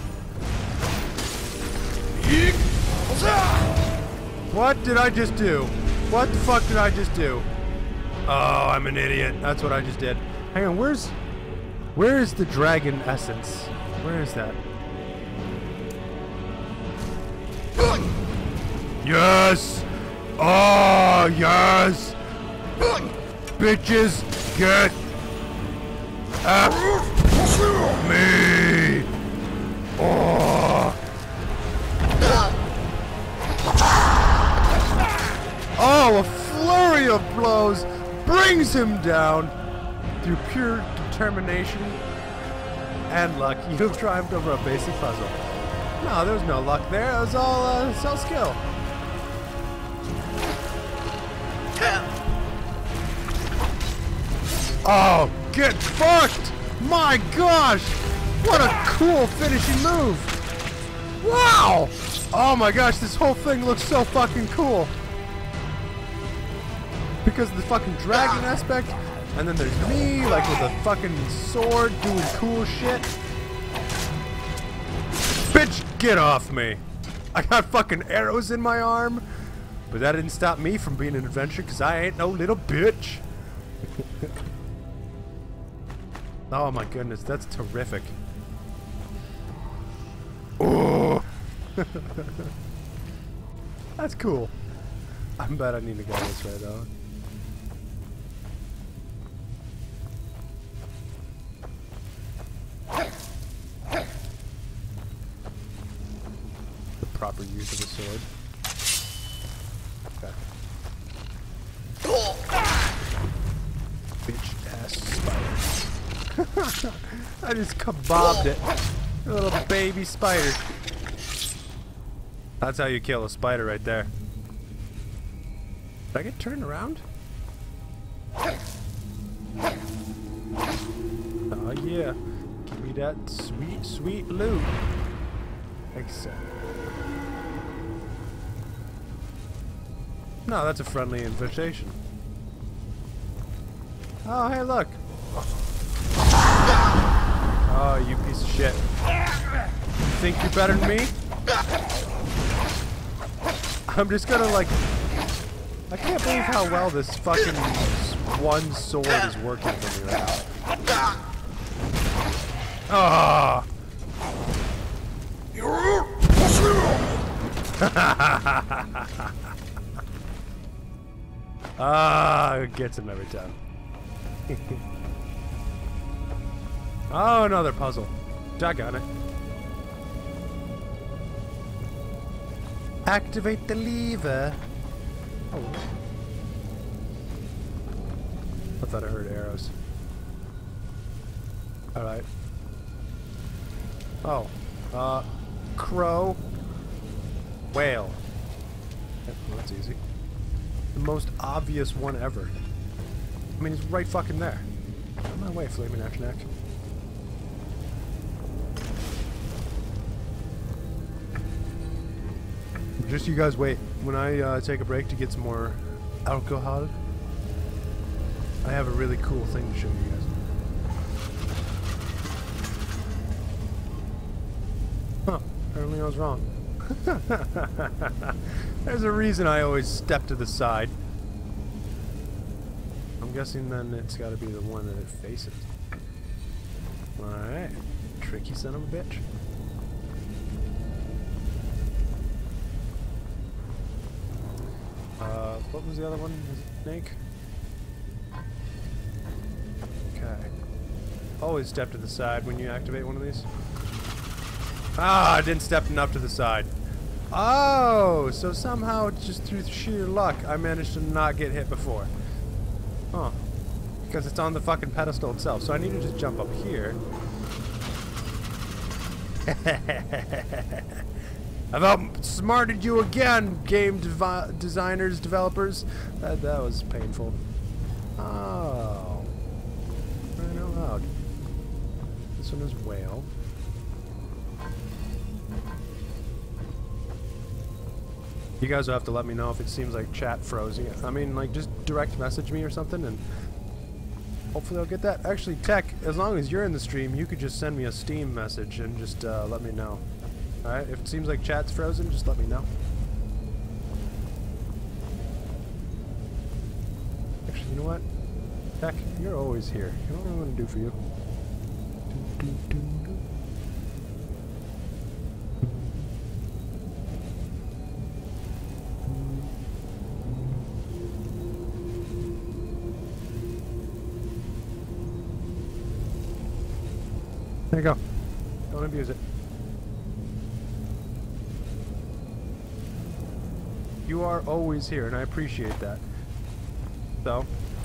What did I just do? What the fuck did I just do? Oh, I'm an idiot. That's what I just did. Hang on, where's... Where is the dragon essence? Where is that? Yes! Oh, yes! Bitches, get at me! Oh! Oh, a flurry of blows brings him down through pure determination and luck. You've triumphed over a basic puzzle. No, there was no luck there. It was all, uh, it's all skill. Oh, get fucked! My gosh! What a cool finishing move! Wow! Oh my gosh, this whole thing looks so fucking cool. Because of the fucking dragon aspect, and then there's me, like with a fucking sword doing cool shit. Bitch, get off me! I got fucking arrows in my arm, but that didn't stop me from being an adventurer, because I ain't no little bitch. Oh my goodness, that's terrific. Oh! That's cool. I bet I need to go this way though. The proper use of a sword. Okay. Bitch ass spider. I just kebabbed it. A little baby spider. That's how you kill a spider right there. Did I get turned around? Oh yeah. Give me that sweet, sweet loot. Thanks, sir. No, that's a friendly invitation. Oh, hey, look. Oh, you piece of shit. You think you're better than me? I'm just gonna, like... I can't believe how well this fucking one sword is working for me right now. Ah! Ah, it gets him every time. Oh, another puzzle. Doggone it. Activate the lever. Oh. I thought I heard arrows. Alright. Oh. Uh, crow. Whale. Well, that's easy. The most obvious one ever. I mean, he's right fucking there. On my way, Flaming Ash Neck. Just you guys wait. When I uh, take a break to get some more alcohol, I have a really cool thing to show you guys. Huh. Apparently I was wrong. There's a reason I always step to the side. I'm guessing then it's got to be the one that it faces. Alright. Tricky son of a bitch. Uh, what was the other one? Was it snake? Okay. Always step to the side when you activate one of these. Ah, I didn't step enough to the side. Oh, so somehow just through sheer luck I managed to not get hit before. Huh. Because it's on the fucking pedestal itself. So I need to just jump up here. I've outsmarted you again, game devi designers, developers. That, that was painful. Oh. Right out loud. This one is whale. You guys will have to let me know if it seems like chat froze. I mean, like, just direct message me or something, and hopefully I'll get that. Actually, Tech, as long as you're in the stream, you could just send me a Steam message and just uh, let me know. Alright, if it seems like chat's frozen, just let me know. Actually, you know what? Tech, you're always here. You know what I'm going to do for you? Do, do, do, do. There you go. Don't abuse it. You are always here, and I appreciate that. So.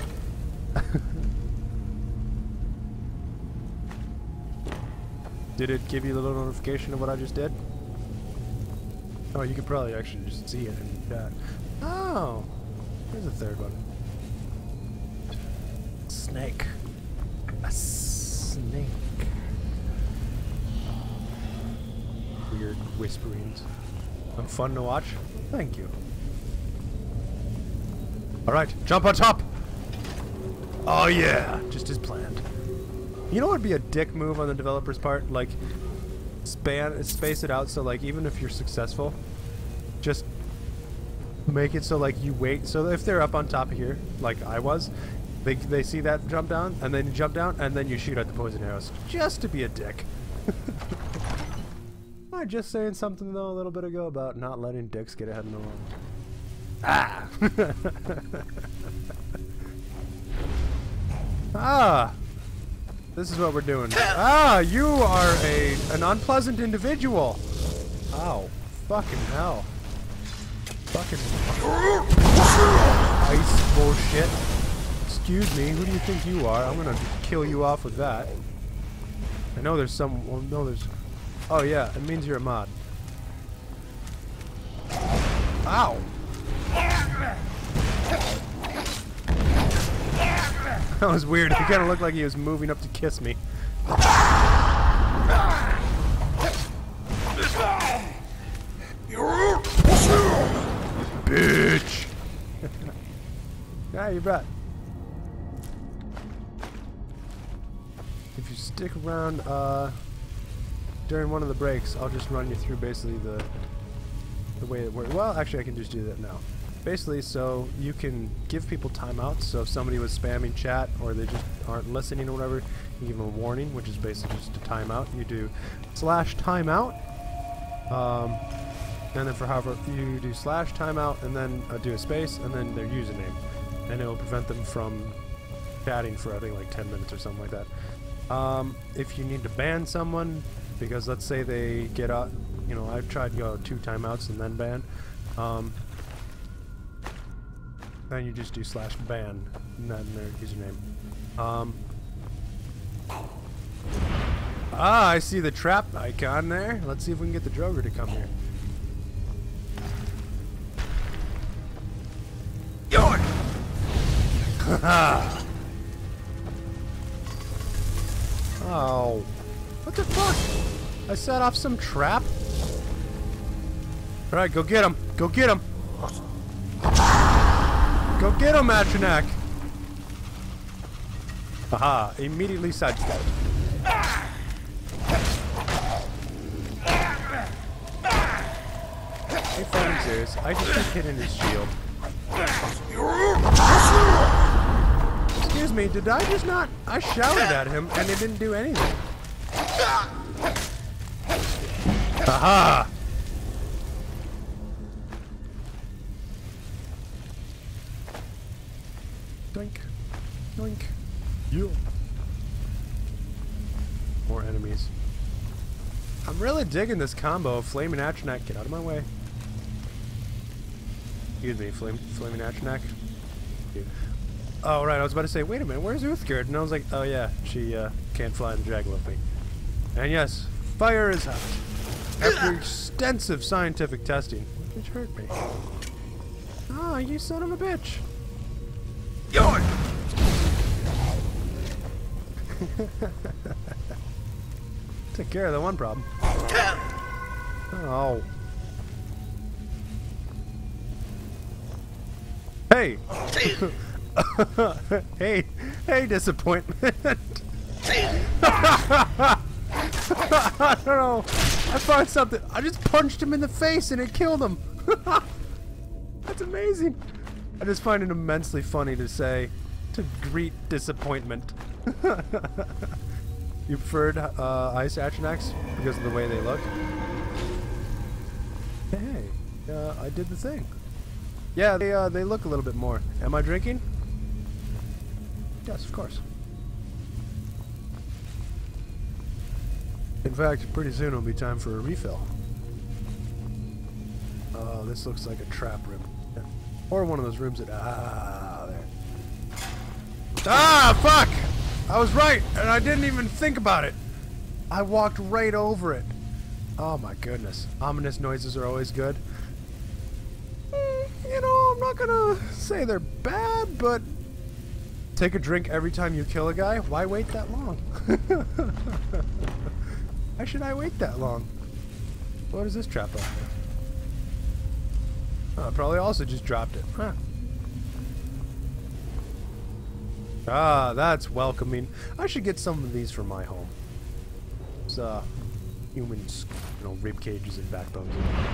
Did it give you the little notification of what I just did? Oh, you could probably actually just see it in chat. Oh! There's a third one. Snake. A snake. Weird whisperings. I'm fun to watch. Thank you. Alright, jump on top! Oh yeah! Just as planned. You know what would be a dick move on the developer's part? Like, span, space it out so, like, even if you're successful, just make it so, like, you wait. So if they're up on top of here, like I was, they, they see that jump down, and then you jump down, and then you shoot at the poison arrows. Just to be a dick. I was just saying something, though, a little bit ago about not letting dicks get ahead in the world. Ah! Ah! This is what we're doing. Ah, you are a an unpleasant individual. Ow. Fucking hell. Fucking ice bullshit. Excuse me, who do you think you are? I'm gonna kill you off with that. I know there's some, well, no there's, oh yeah, it means you're a mod. Ow. That was weird. He kind of looked like he was moving up to kiss me. Bitch! Yeah, you bet. If you stick around uh, during one of the breaks, I'll just run you through basically the the way it works. Well, actually, I can just do that now. Basically, so you can give people timeouts. So if somebody was spamming chat or they just aren't listening or whatever, you give them a warning, which is basically just a timeout. You do slash timeout, um, and then for however you do slash timeout, and then uh, do a space, and then their username, and it will prevent them from chatting for I think like ten minutes or something like that. Um, if you need to ban someone, because let's say they get out, you know, I've tried to go two timeouts and then ban. Um, Then you just do slash ban, and then their username. Um, ah, I see the trap icon there. Let's see if we can get the Droger to come here. Yoink! Haha! Oh, what the fuck? I set off some trap? Alright, go get him! Go get him! Go get him, Atronach! Haha, immediately sidestepped. Are you fucking serious? I just keep hitting his shield. Excuse me, did I just not? I shouted at him and it didn't do anything. Haha! Doink. Doink. You. More enemies. I'm really digging this combo of Flaming Atronach. Get out of my way. Excuse me, Flame, Flaming Atronach. Oh, right, I was about to say, wait a minute, where's Uthgerd? And I was like, oh yeah, she uh, can't fly the dragon with me. And yes, fire is hot. After extensive scientific testing, which hurt me. Ah, oh, you son of a bitch. Yoink! Take care of the one problem. Oh. Hey! hey! Hey, disappointment! I don't know. I found something. I just punched him in the face and it killed him. That's amazing. I just find it immensely funny to say, to greet disappointment. You preferred uh, Ice Atronachs because of the way they look? Hey, uh, I did the thing. Yeah, they uh, they look a little bit more. Am I drinking? Yes, of course. In fact, pretty soon it'll be time for a refill. Oh, this looks like a trap room. Yeah. Or one of those rooms that... Ah, there. Ah, fuck! I was right, and I didn't even think about it. I walked right over it. Oh my goodness. Ominous noises are always good. Mm, you know, I'm not gonna say they're bad, but... Take a drink every time you kill a guy? Why wait that long? Why should I wait that long? What is this trap up there? Oh, I probably also just dropped it. Huh. Ah, that's welcoming. I should get some of these for my home. It's, uh, humans, you know, rib cages and backbones.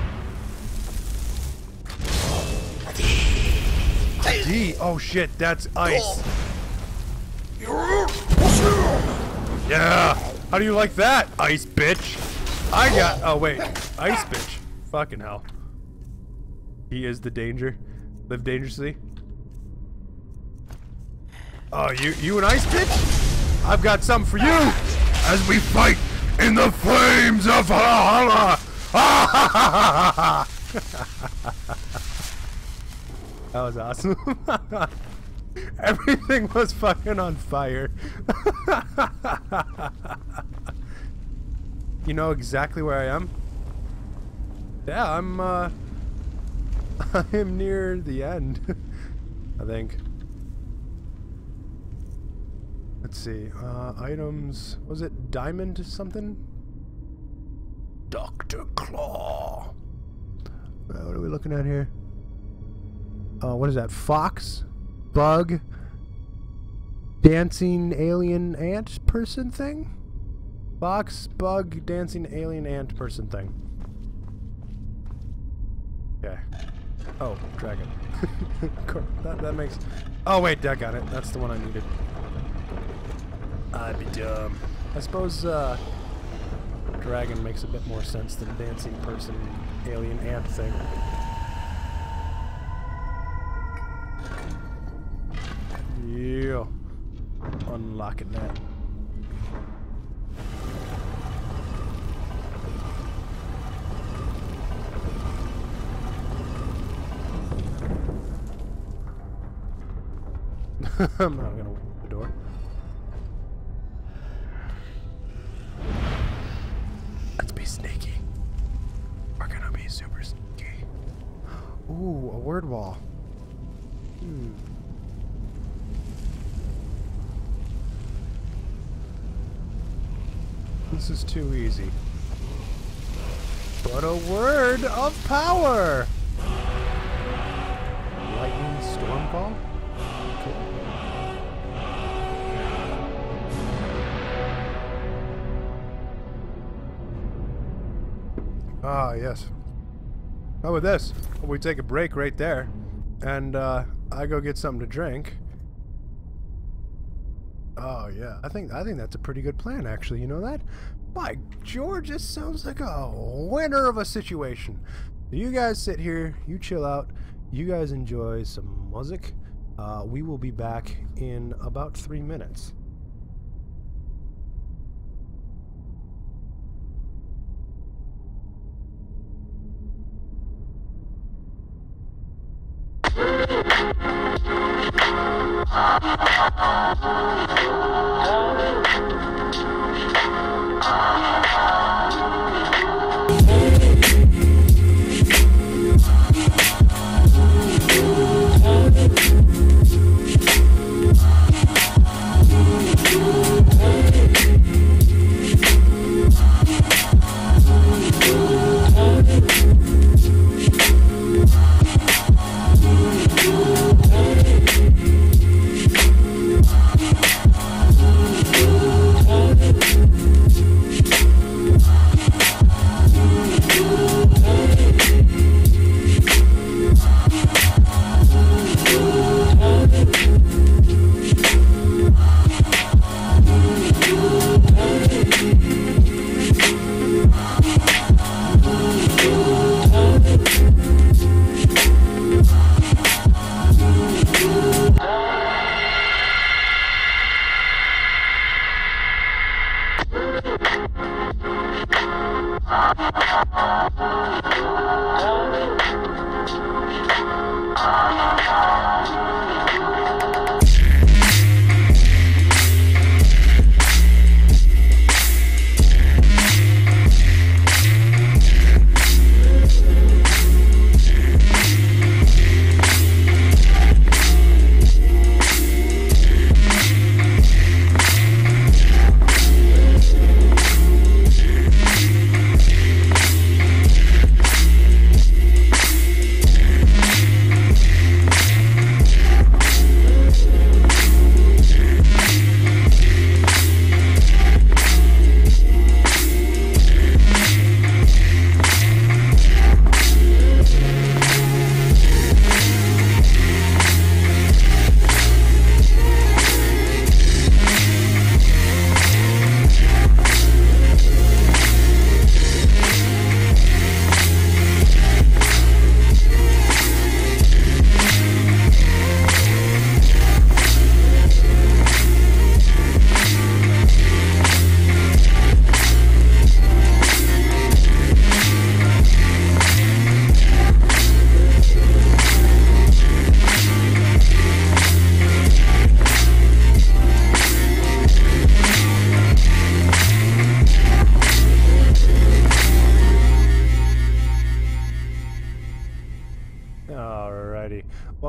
D. Oh shit, that's ice. Yeah. How do you like that, ice bitch? I got. Oh wait, ice bitch. Fucking hell. He is the danger. Live dangerously. Oh, you you an ice bitch? I've got some for you as we fight in the flames of Valhalla. That was awesome. Everything was fucking on fire. You know exactly where I am? Yeah, I'm uh I'm near the end. I think. Let's see. Uh items, was it diamond something? Doctor Claw. Uh, what are we looking at here? Uh what is that? Fox? Bug, dancing alien ant person thing? Fox, bug, dancing alien ant person thing. Okay. Oh, dragon. that, that makes... Oh wait, I got it. That's the one I needed. I'd be dumb. I suppose, uh... dragon makes a bit more sense than dancing person alien ant thing. Yeah. Unlocking that. I'm not gonna open the door. Let's be sneaky. We're gonna be super sneaky. Ooh, a word wall. Hmm. This is too easy. But a word of power! Lightning Stormfall? Cool. Ah, yes. How about this? We take a break right there, and uh, I go get something to drink. Oh yeah, I think I think that's a pretty good plan, actually. You know that? By George, this sounds like a winner of a situation. You guys sit here, you chill out, you guys enjoy some music. Uh, we will be back in about three minutes. Oh,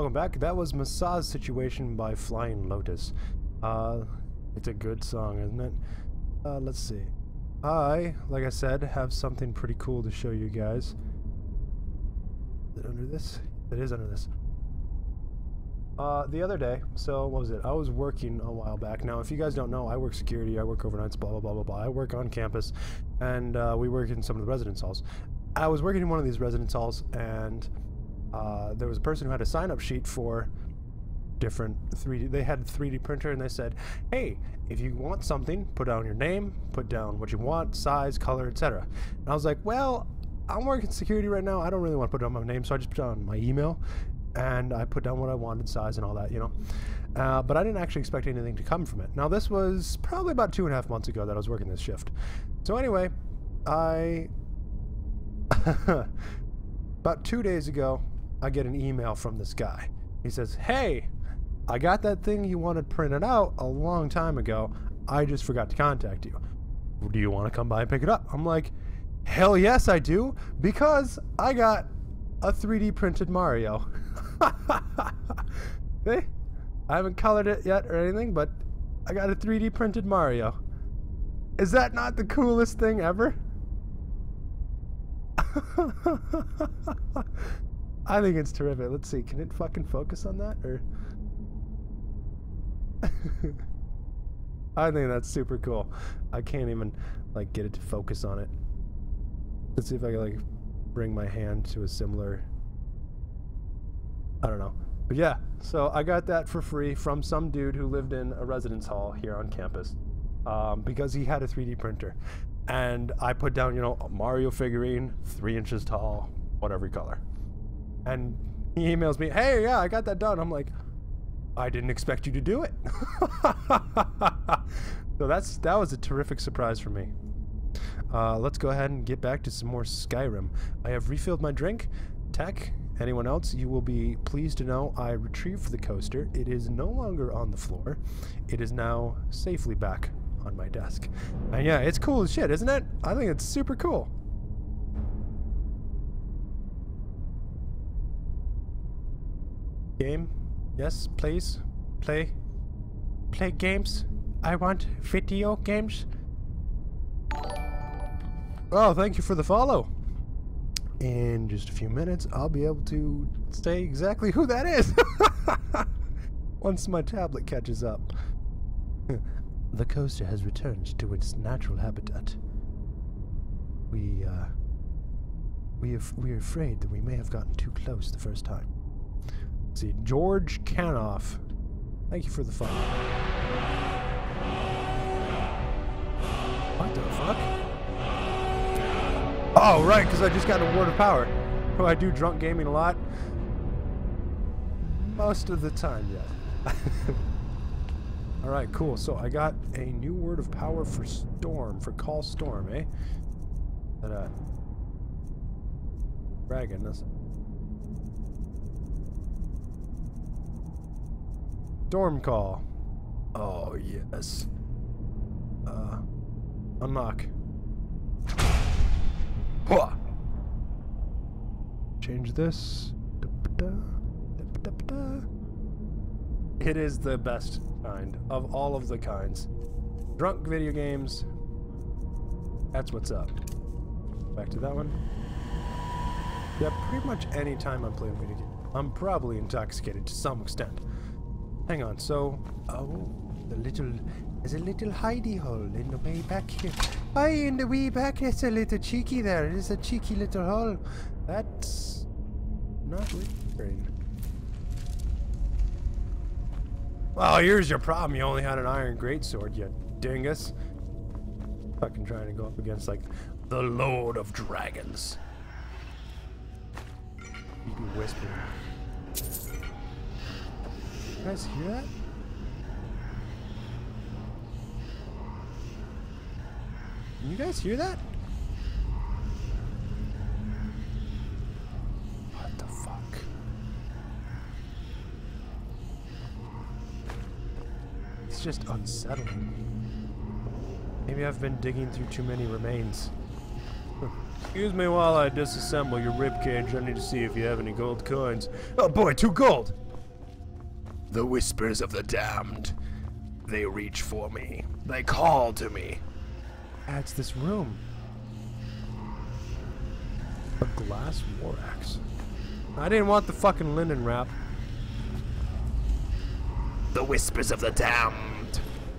welcome back. That was Massage Situation by Flying Lotus. Uh, it's a good song, isn't it? Uh, let's see. I, like I said, have something pretty cool to show you guys. Is it under this? It is under this. Uh, the other day, so what was it? I was working a while back. Now, if you guys don't know, I work security, I work overnights, blah, blah, blah, blah, blah. I work on campus, and uh, we work in some of the residence halls. I was working in one of these residence halls, and uh, there was a person who had a sign-up sheet for different three D. They had a three D printer, and they said, hey, if you want something, put down your name, put down what you want, size, color, et cetera. And I was like, well, I'm working security right now. I don't really want to put down my name, so I just put down my email. And I put down what I wanted, size and all that, you know. Uh, but I didn't actually expect anything to come from it. Now, this was probably about two and a half months ago that I was working this shift. So anyway, I... about two days ago, I get an email from this guy. He says, hey, I got that thing you wanted printed out a long time ago. I just forgot to contact you. Do you want to come by and pick it up? I'm like, hell yes, I do, because I got a three D printed Mario. Hey, I haven't colored it yet or anything, but I got a three D printed Mario. Is that not the coolest thing ever? I think it's terrific. Let's see, can it fucking focus on that, or? I think that's super cool. I can't even like get it to focus on it. Let's see if I can like bring my hand to a similar, I don't know. But yeah, so I got that for free from some dude who lived in a residence hall here on campus, um, because he had a three D printer. And I put down, you know, a Mario figurine, three inches tall, whatever color. And he emails me, hey, yeah, I got that done. I'm like, I didn't expect you to do it. So that's that was a terrific surprise for me. Uh, let's go ahead and get back to some more Skyrim. I have refilled my drink. Tech, anyone else, you will be pleased to know I retrieved the coaster. It is no longer on the floor. It is now safely back on my desk. And yeah, it's cool as shit, isn't it? I think it's super cool. Game? Yes, please. Play. Play games. I want video games. Oh, thank you for the follow. In just a few minutes, I'll be able to say exactly who that is. Once my tablet catches up. The coaster has returned to its natural habitat. We, uh... We have, we're afraid that we may have gotten too close the first time. Let's see, George Canoff. Thank you for the follow. What the fuck? Oh, right, because I just got a word of power. Oh, I do drunk gaming a lot. Most of the time, yeah. Alright, cool. So I got a new word of power for Storm, for Call Storm, eh? That, uh... Dragon, that's... Storm Call. Oh, yes. Uh... Unlock. Hua! Change this. It is the best kind of all of the kinds. Drunk video games. That's what's up. Back to that one. Yeah, pretty much any time I'm playing video games, I'm probably intoxicated to some extent. Hang on, so... Oh, the little... There's a little hidey hole in the way back here. Hi, in the way back, it's a little cheeky there. It is a cheeky little hole. That's... not reassuring. Well, here's your problem. You only had an iron greatsword, you dingus. Fucking trying to go up against, like, the Lord of Dragons. You can whisper. You guys hear that? Can you guys hear that? What the fuck? It's just unsettling. Maybe I've been digging through too many remains. Excuse me while I disassemble your ribcage. I need to see if you have any gold coins. Oh boy, two gold! The whispers of the damned. They reach for me. They call to me. That's this room. A glass war axe. I didn't want the fucking linen wrap. The whispers of the damned.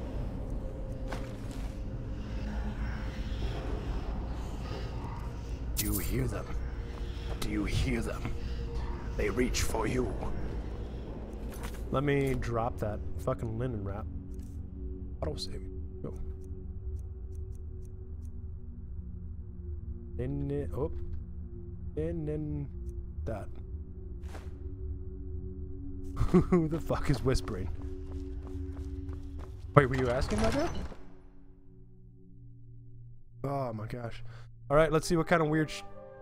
Do you hear them? Do you hear them? They reach for you. Let me drop that fucking linen wrap. Auto save. Go. And then, oh, and then that. Who the fuck is whispering? Wait, were you asking about that? Oh my gosh. All right, let's see what kind of weird sh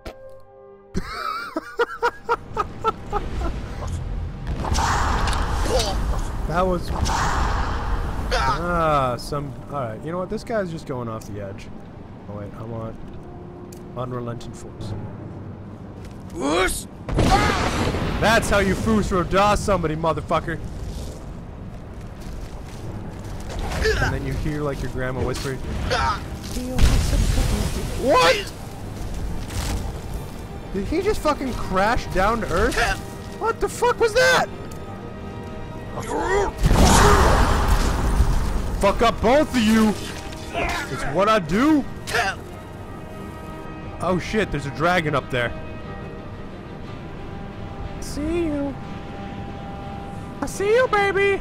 That was ah some. All right, you know what? This guy's just going off the edge. Oh wait, I want unrelenting force. Whoosh! That's how you Fusro DOS somebody, motherfucker. And then you hear like your grandma whispering. What? Did he just fucking crash down to earth? What the fuck was that? Fuck up both of you. It's what I do. Oh shit, there's a dragon up there. See you. I see you, baby.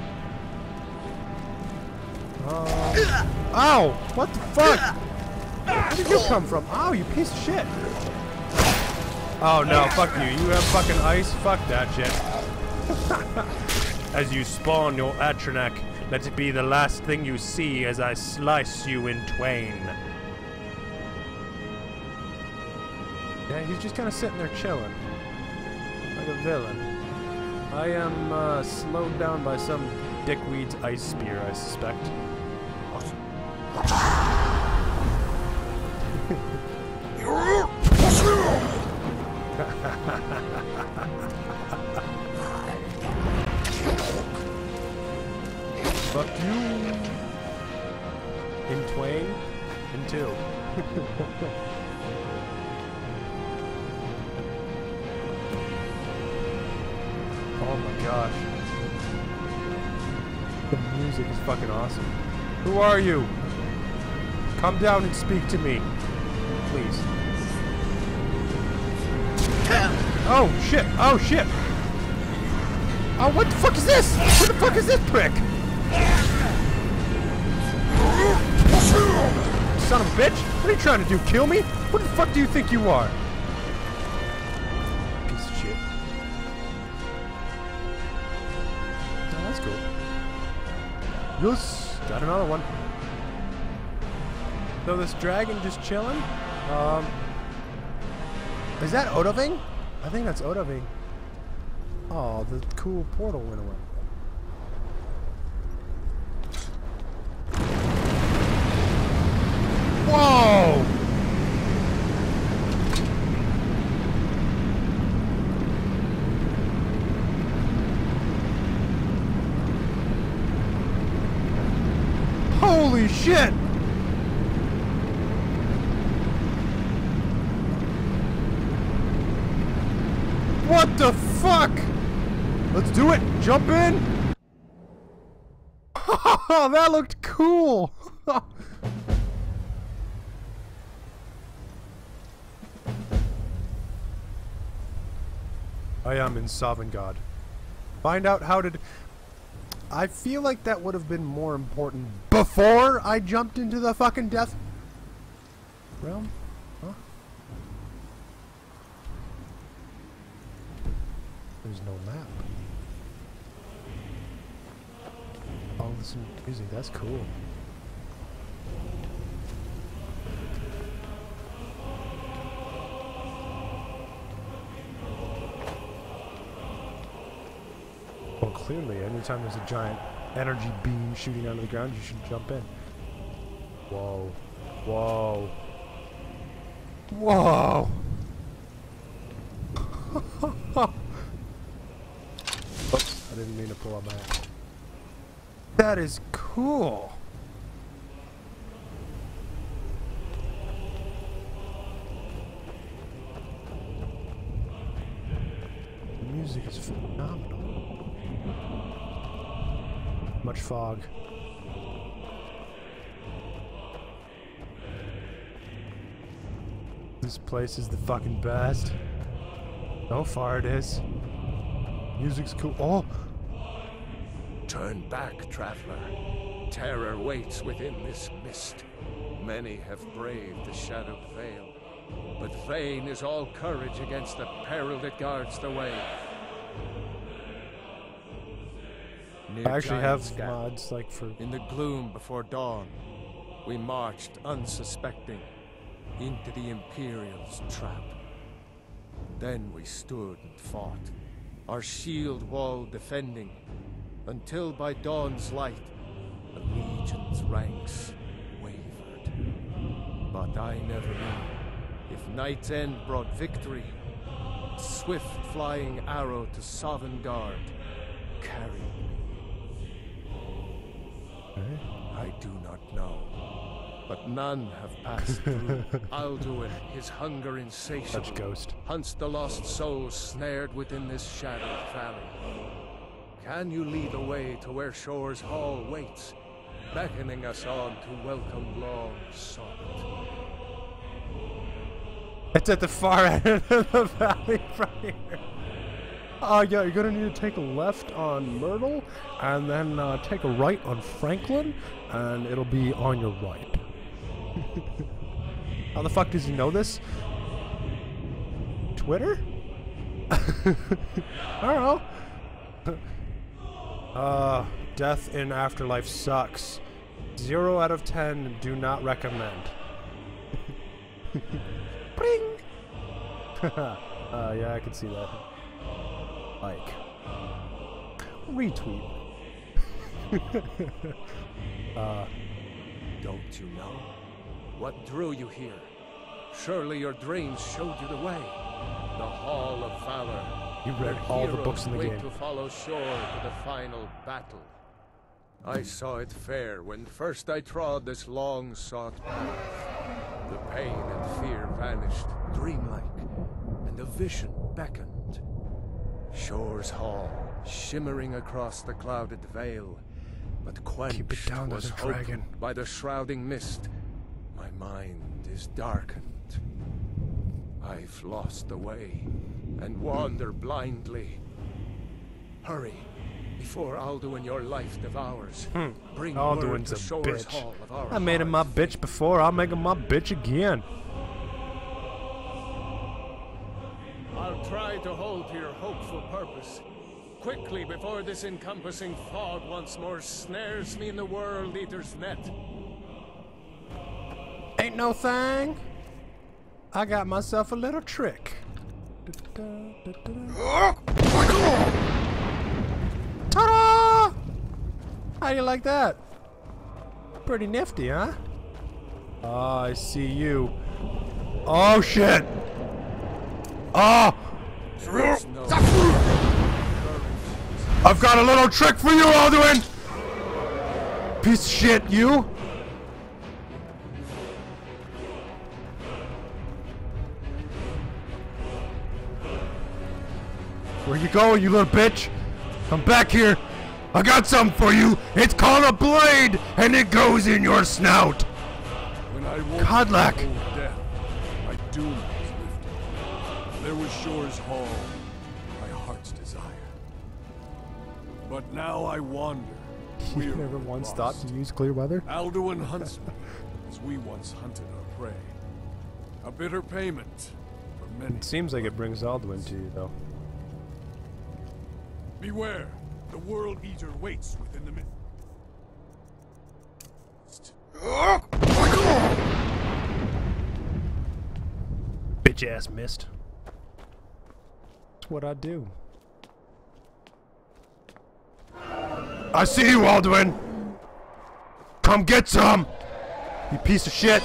Uh, ow! What the fuck? Where did you come from? Oh, you piece of shit. Oh no, fuck you. You have fucking ice? Fuck that shit. As you spawn your Atronach, let it be the last thing you see as I slice you in twain. Yeah, he's just kind of sitting there chilling. Like a villain. I am uh, slowed down by some dickweed's ice spear, I suspect. Fuck you. In twain? In two. Oh my gosh. The music is fucking awesome. Who are you? Come down and speak to me. Please. Oh shit! Oh shit! Oh, what the fuck is this? What the fuck is this prick? Son of a bitch! What are you trying to do? Kill me? What the fuck do you think you are? Piece of shit. Oh, that's cool. Yes! Got another one. So this dragon just chilling? Um... Is that Odoving? I think that's Odoving. Oh, the cool portal went away. Whoa! Holy shit! What the fuck? Let's do it. Jump in. Oh, that looked cool. I am in Sovngarde. Find out how to... I feel like that would have been more important before I jumped into the fucking death realm. Huh? There's no map. Oh, this music, that's cool. Well, clearly, anytime there's a giant energy beam shooting out of the ground, you should jump in. Whoa. Whoa. Whoa! Oops, I didn't mean to pull up my hat. That is cool. The music is phenomenal. Much fog. This place is the fucking best. How far it is. Music's cool. Oh! Turn back, traveler. Terror waits within this mist. Many have braved the shadowed veil, but vain is all courage against the peril that guards the way. Near I actually have Giant's Gap, mods like for. in the gloom before dawn, we marched unsuspecting into the Imperial's trap. Then we stood and fought, our shield wall defending, until by dawn's light, the Legion's ranks wavered. But I never knew if Night's End brought victory, a swift flying arrow to Sovngarde carried me. I do not know, but none have passed through. Alduin, his hunger insatiable, Such ghost. hunts the lost souls snared within this shadowed valley. Can you lead the way to where Shore's Hall waits, beckoning us on to welcome long sought? It's at the far end of the valley from here. Uh, yeah, you're gonna need to take a left on Myrtle, and then uh, take a right on Franklin, and it'll be on your right. How the fuck does he know this? Twitter? I don't know. Uh, death in Afterlife sucks. Zero out of ten, do not recommend. Bring! uh, yeah, I can see that. Like. Retweet. uh, Don't you know? What drew you here? Surely your dreams showed you the way. The Hall of Valor. You read where all the heroes books in the wait game. to follow Shore to the final battle. I saw it fair when first I trod this long-sought path. The pain and fear vanished, dreamlike, and a vision beckoned. Shore's Hall, shimmering across the clouded veil, but quenched Keep it down, was there's a hope dragon. by the shrouding mist. My mind is darkened. I've lost the way and wander blindly. Hurry, before Alduin your life devours. Hmm. Bring Alduin's word to a Shore's bitch. Hall of our I made him my hearts. bitch before, I'll make him my bitch again. I'll try to hold to your hopeful purpose. Quickly, before this encompassing fog once more snares me in the World Eater's net. Ain't no thing. I got myself a little trick. Ta-da! How do you like that? Pretty nifty, huh? Ah, I see you. Oh shit! Oh! I've got a little trick for you, Alduin! Piece of shit, you! Where you going, you little bitch? Come back here. I got something for you. It's called a blade, and it goes in your snout. When I woke Kodlak. from cold death, my doom was lifted. There was Shore's Hall, my heart's desire. But now I wander. You never once thought to use clear weather? Alduin hunts me, as we once hunted our prey. A bitter payment for many. It seems like it brings Alduin to you, though. Beware, the World Eater waits within the mist. Bitch ass mist. That's what I do. I see you, Alduin! Come get some! You piece of shit!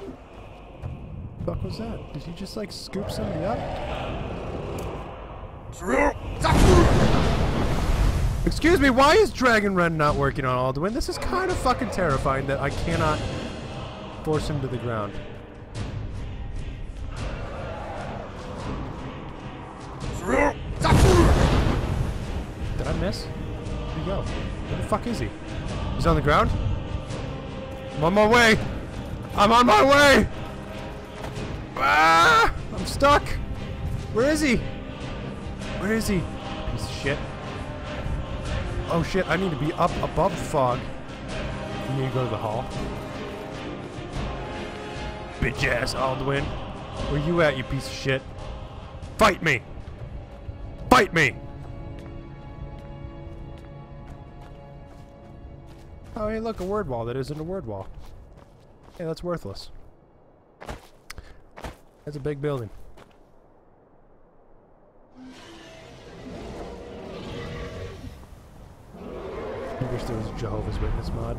What the fuck was that? Did he just like scoop somebody up? Excuse me, why is Dragon Rend not working on Alduin? This is kind of fucking terrifying that I cannot force him to the ground. Did I miss? Where'd he go? Where the fuck is he? He's on the ground? I'm on my way! I'm on my way! Ah! I'm stuck! Where is he? Where is he? Piece of shit. Oh shit, I need to be up above the fog. You need to go to the hall. Bitch ass Alduin. Where you at, you piece of shit? Fight me! Fight me! Oh hey look, a word wall that isn't a word wall. Hey, that's worthless. That's a big building. I wish there was a Jehovah's Witness mod.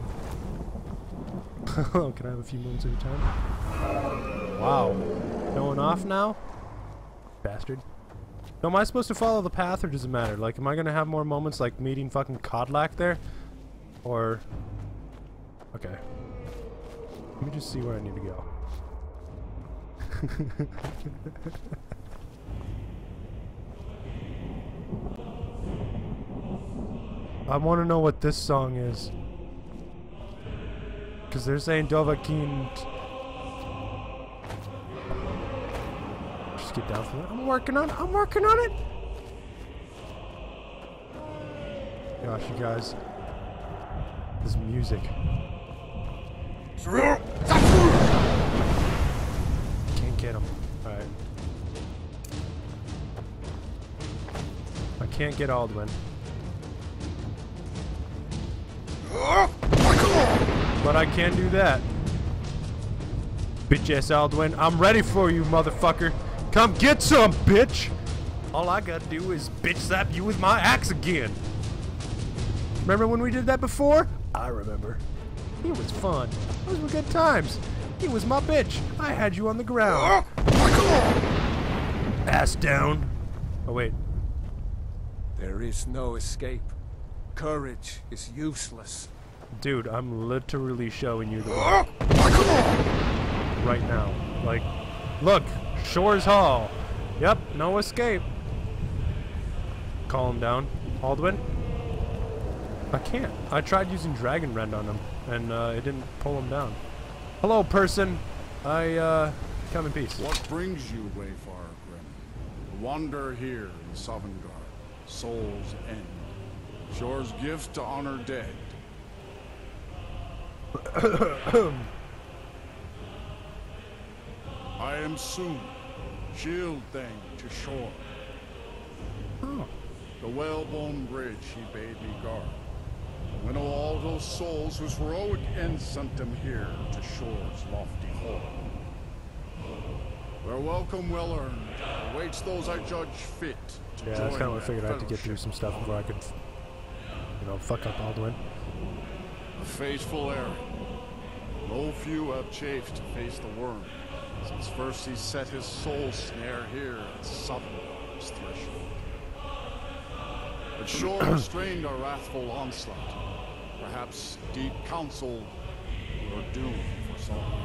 Oh, can I have a few moments of your time? Wow. Going off now? Bastard. So am I supposed to follow the path or does it matter? Like, am I gonna have more moments like meeting fucking Kodlak there? Or... Okay. Let me just see where I need to go. I want to know what this song is. Because they're saying Dovahkiin. Just get down for that. I'm working on it. I'm working on it. Gosh, you guys. This music. Can't get him. Alright. I can't get Alduin. But I can do that. Bitch ass Alduin, I'm ready for you, motherfucker. Come get some, bitch! All I gotta do is bitch slap you with my axe again. Remember when we did that before? I remember. It was fun. Those were good times. He was my bitch. I had you on the ground. Ass down. Oh, wait. There is no escape. Courage is useless. Dude, I'm literally showing you the way. Right now. Like, look, Shores Hall. Yep, no escape. Calm down. Alduin? I can't. I tried using Dragon Rend on him, and uh, it didn't pull him down. Hello, person. I, uh, come in peace. What brings you, Wayfarer Grim? Wander here in Sovngarde, Soul's End. Shore's gift to honor dead. I am soon, shield thing to Shore. Oh. The whalebone bridge he bade me guard. Winnow all those souls whose heroic end sent them here to Shore's lofty hall. Their welcome well earned awaits those I judge fit to yeah, join that's kind of what I figured. I had to get fellowship. through some stuff before I could, you know, fuck up Alduin. A fateful errand. No few have chafed to face the worm, since first he set his soul snare here at Sovngarde's threshold. But Shore restrained our wrathful onslaught. Perhaps deep counsel were doomed for some.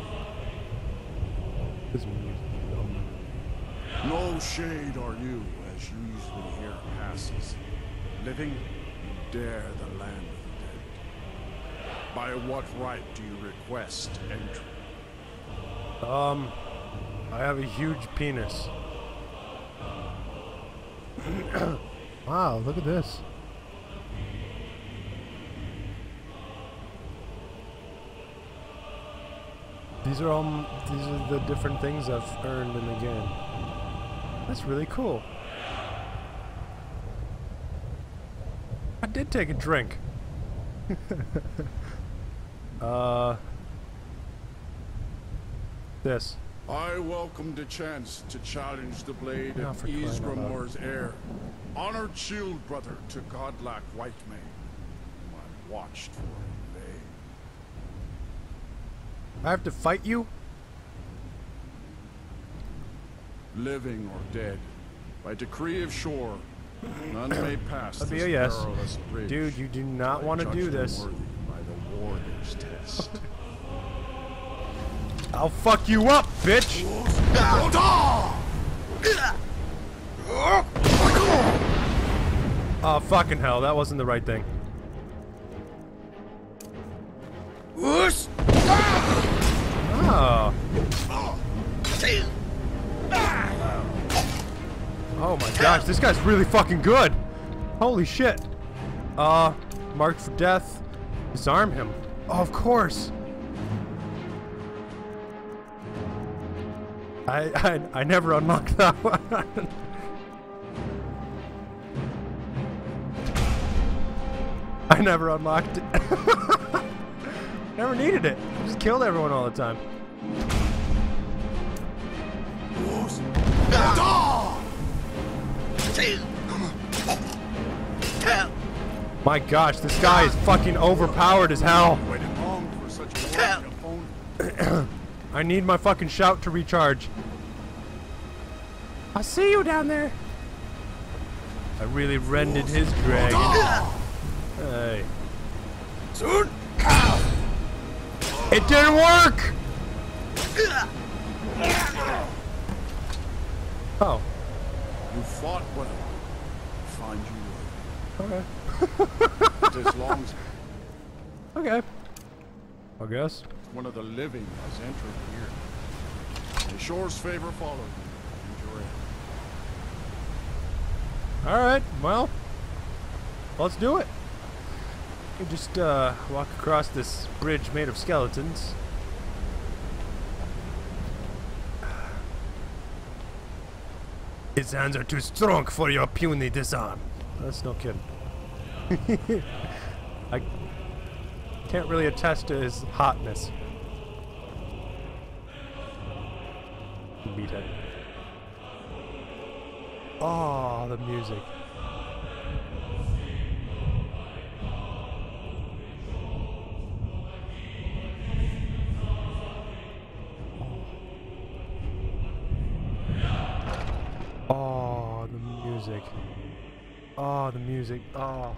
No shade are you, as usually here passes. Living, you dare the land of the dead. By what right do you request entry? Um, I have a huge penis. Wow, look at this. These are all, these are the different things I've earned in the game. That's really cool. I did take a drink. uh, this. I welcome the chance to challenge the blade Now of for crying out loud. Ysgramor's heir, honored shield brother to Godlak Whitemane, whom I watched for in vain. I have to fight you? Living or dead, by decree of Shore, None may pass That'd be this a yes. perilous bridge. Dude, you do not I want to judge do them this. worthy by the warrior's test. I'll fuck you up, bitch! Oh, fucking hell, that wasn't the right thing. Oh. Oh my gosh, this guy's really fucking good! Holy shit! Uh, marked for death. Disarm him. Oh, of course! I, I, I never unlocked that one. I never unlocked it. Never needed it. Just killed everyone all the time. My gosh, this guy is fucking overpowered as hell. I need my fucking shout to recharge. I see you down there. I really rendered his dragon. Hey. It didn't work! Oh. You fought well. I find you worthy. Okay. But as long as Okay. I guess. one of the living has entered here, may Shore's favor follow you. Enjoy it. Alright, well. Let's do it. We just uh, walk across this bridge made of skeletons. His hands are too strong for your puny disarm. That's no kidding. I can't really attest to his hotness. Meathead. Oh, the music. Oh, the music. Oh, the music. Oh.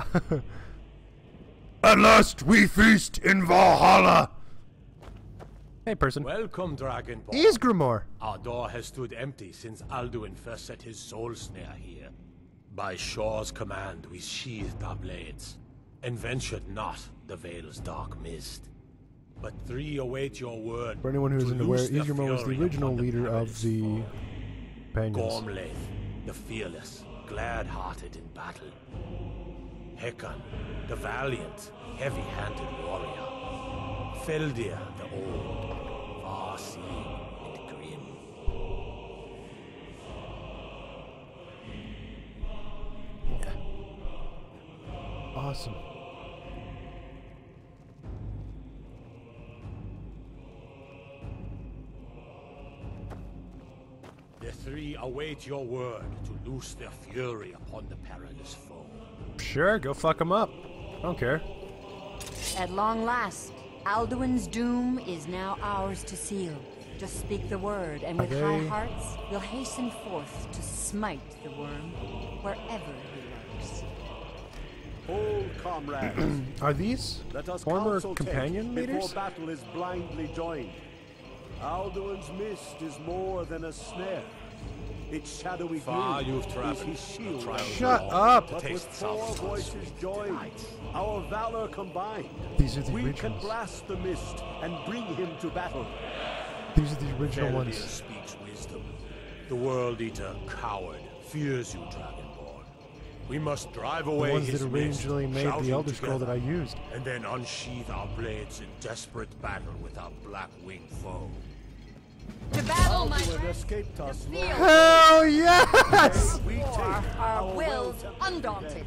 At last we feast in Valhalla! Hey, person. Welcome, Dragonborn. Is Grimoire. Our door has stood empty since Alduin first set his soul snare here. By Shore's command, we sheathed our blades, and ventured not the Vale's dark mist. But three await your word. For anyone who isn't aware, loose the Ysgramor was the fury original upon the leader of perilous the foe. Companions. Gormlaith, the fearless, glad-hearted in battle. Hekon, the valiant, heavy-handed warrior. Feldir, the old, far-seeing and grim. Awesome. The three await your word to loose their fury upon the perilous foe. Sure, go fuck him up. I don't care. At long last, Alduin's doom is now ours to seal. Just speak the word, and with Are high they- hearts, we'll hasten forth to smite the worm wherever he lurks. Hold, comrades. Are these Let us former counsel take companion before leaders? battle is blindly joined. Alduin's mist is more than a snare. Its shadowy Far gloom you've is traveled, his shield. trials Shut long, up! to But with taste four South's voices sweet joined, delight. our valor combined, These are the we originals. can blast the mist and bring him to battle. These are the original Feldir ones. speaks wisdom. The World Eater, coward, fears you, Dragonborn. We must drive The away ones his that mist, originally made shouting the Elder Scroll together, that I used. and then unsheath our blades in desperate battle with our black-winged foe. To battle, my Alduin friends! escaped us The long field Hell yes! we take our our wills will undaunted.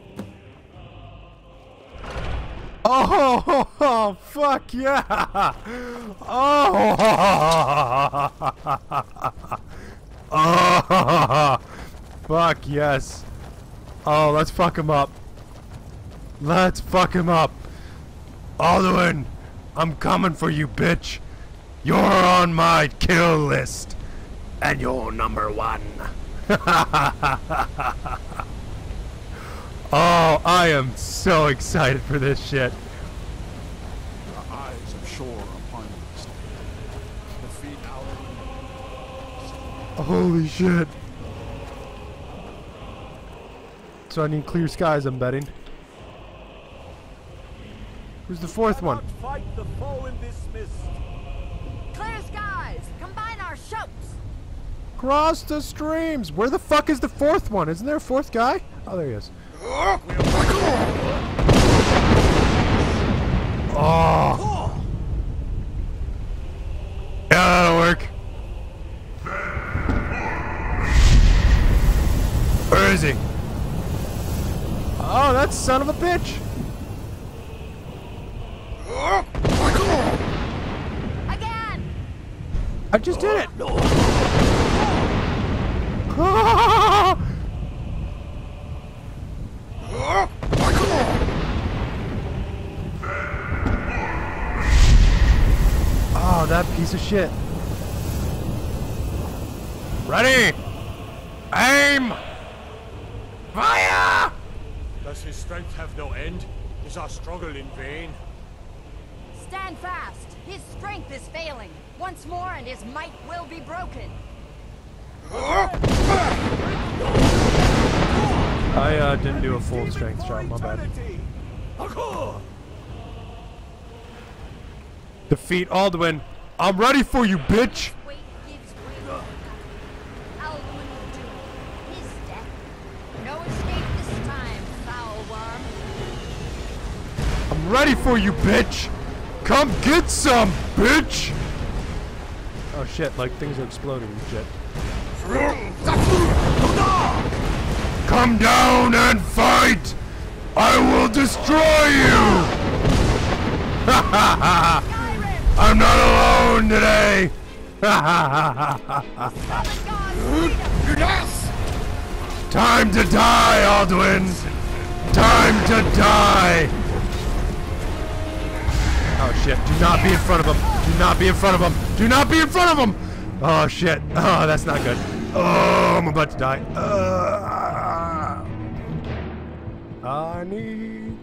Oh, oh, oh, fuck yeah! Oh, oh, fuck yes! Oh, let's fuck him up. Let's fuck him up. Alduin, I'm coming for you, bitch. You're on my kill list, and you're number one. Oh, I am so excited for this shit. The eyes of Shor upon us. Defeat Alduin. Holy shit. So I need clear skies, I'm betting. Who's the fourth one? Fight the foe in this mist. Clear skies! Combine our shouts! Cross the streams! Where the fuck is the fourth one? Isn't there a fourth guy? Oh, there he is. Oh! Yeah, that'll work. Where is he? Oh, that son of a bitch! Again! I just did it! Oh, that piece of shit. Ready! Aim! Fire! Does his strength have no end? Is our struggle in vain? Stand fast! His strength is failing. Once more and his might will be broken. I uh, didn't do a full strength shot, my bad. Defeat Alduin. I'm ready for you, bitch! Alduin will do his death. No escape this time, foul worm. I'm ready for you, bitch! Come get some, bitch! Oh shit, like things are exploding and shit. Come down and fight! I will destroy you! Ha ha ha! I'm not alone today! Ha ha ha ha ha! Time to die, Alduin! Time to die! Oh shit, do not be in front of him! Do not be in front of him! Do not be in front of him! Oh shit, oh that's not good. Oh, I'm about to die. Uh, I need...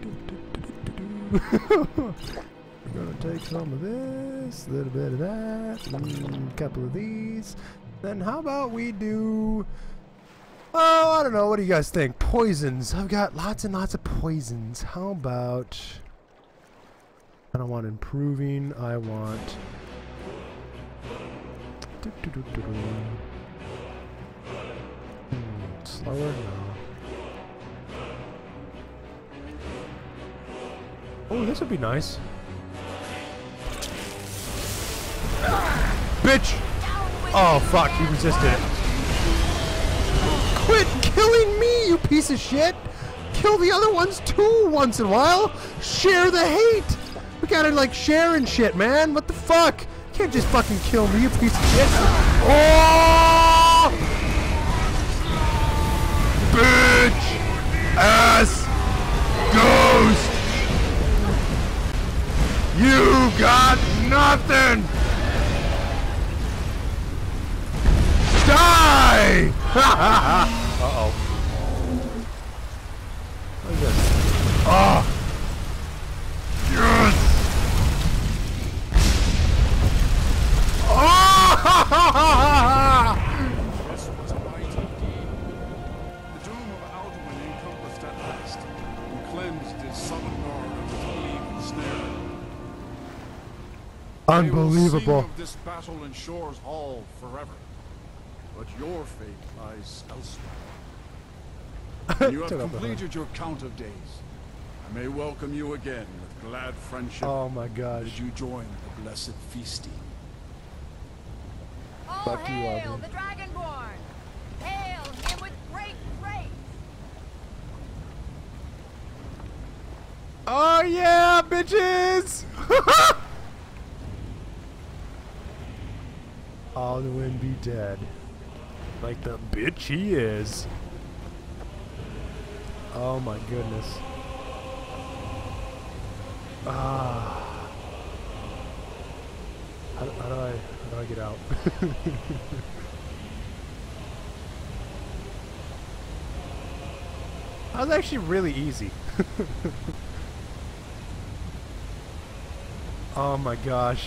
We're gonna take some of this, a little bit of that, a couple of these. Then how about we do... Oh, I don't know, what do you guys think? Poisons. I've got lots and lots of poisons. How about... I don't want improving, I want... Do, do, do, do, do. Hmm, slower? No. Oh, this would be nice. Bitch! Oh, fuck, he resisted it. Quit killing me, you piece of shit! Kill the other ones too once in a while! Share the hate! We gotta, like, share and shit, man! What the fuck? You can't just fucking kill me, you piece of shit! Oh! Bitch! Ass! Ghost! You got nothing! Die! Uh-oh. What is this? Oh! Yes! Oh! This was a mighty deed. The doom of Alduin encompassed at last, and cleansed his southern north of his evil snare. Unbelievable. They will sing of this battle in Shor's Hall forever. But your fate lies elsewhere. When you have completed your count of days, I may welcome you again with glad friendship. Oh my gosh. Did you join the blessed feasting? All Fuck you, hail Alduin. the Dragonborn! Hail him with great praise! Oh yeah, bitches! Alduin be dead. Like the bitch he is. Oh my goodness. Ah. How, do- how do I how do I get out? That was actually really easy. Oh my gosh.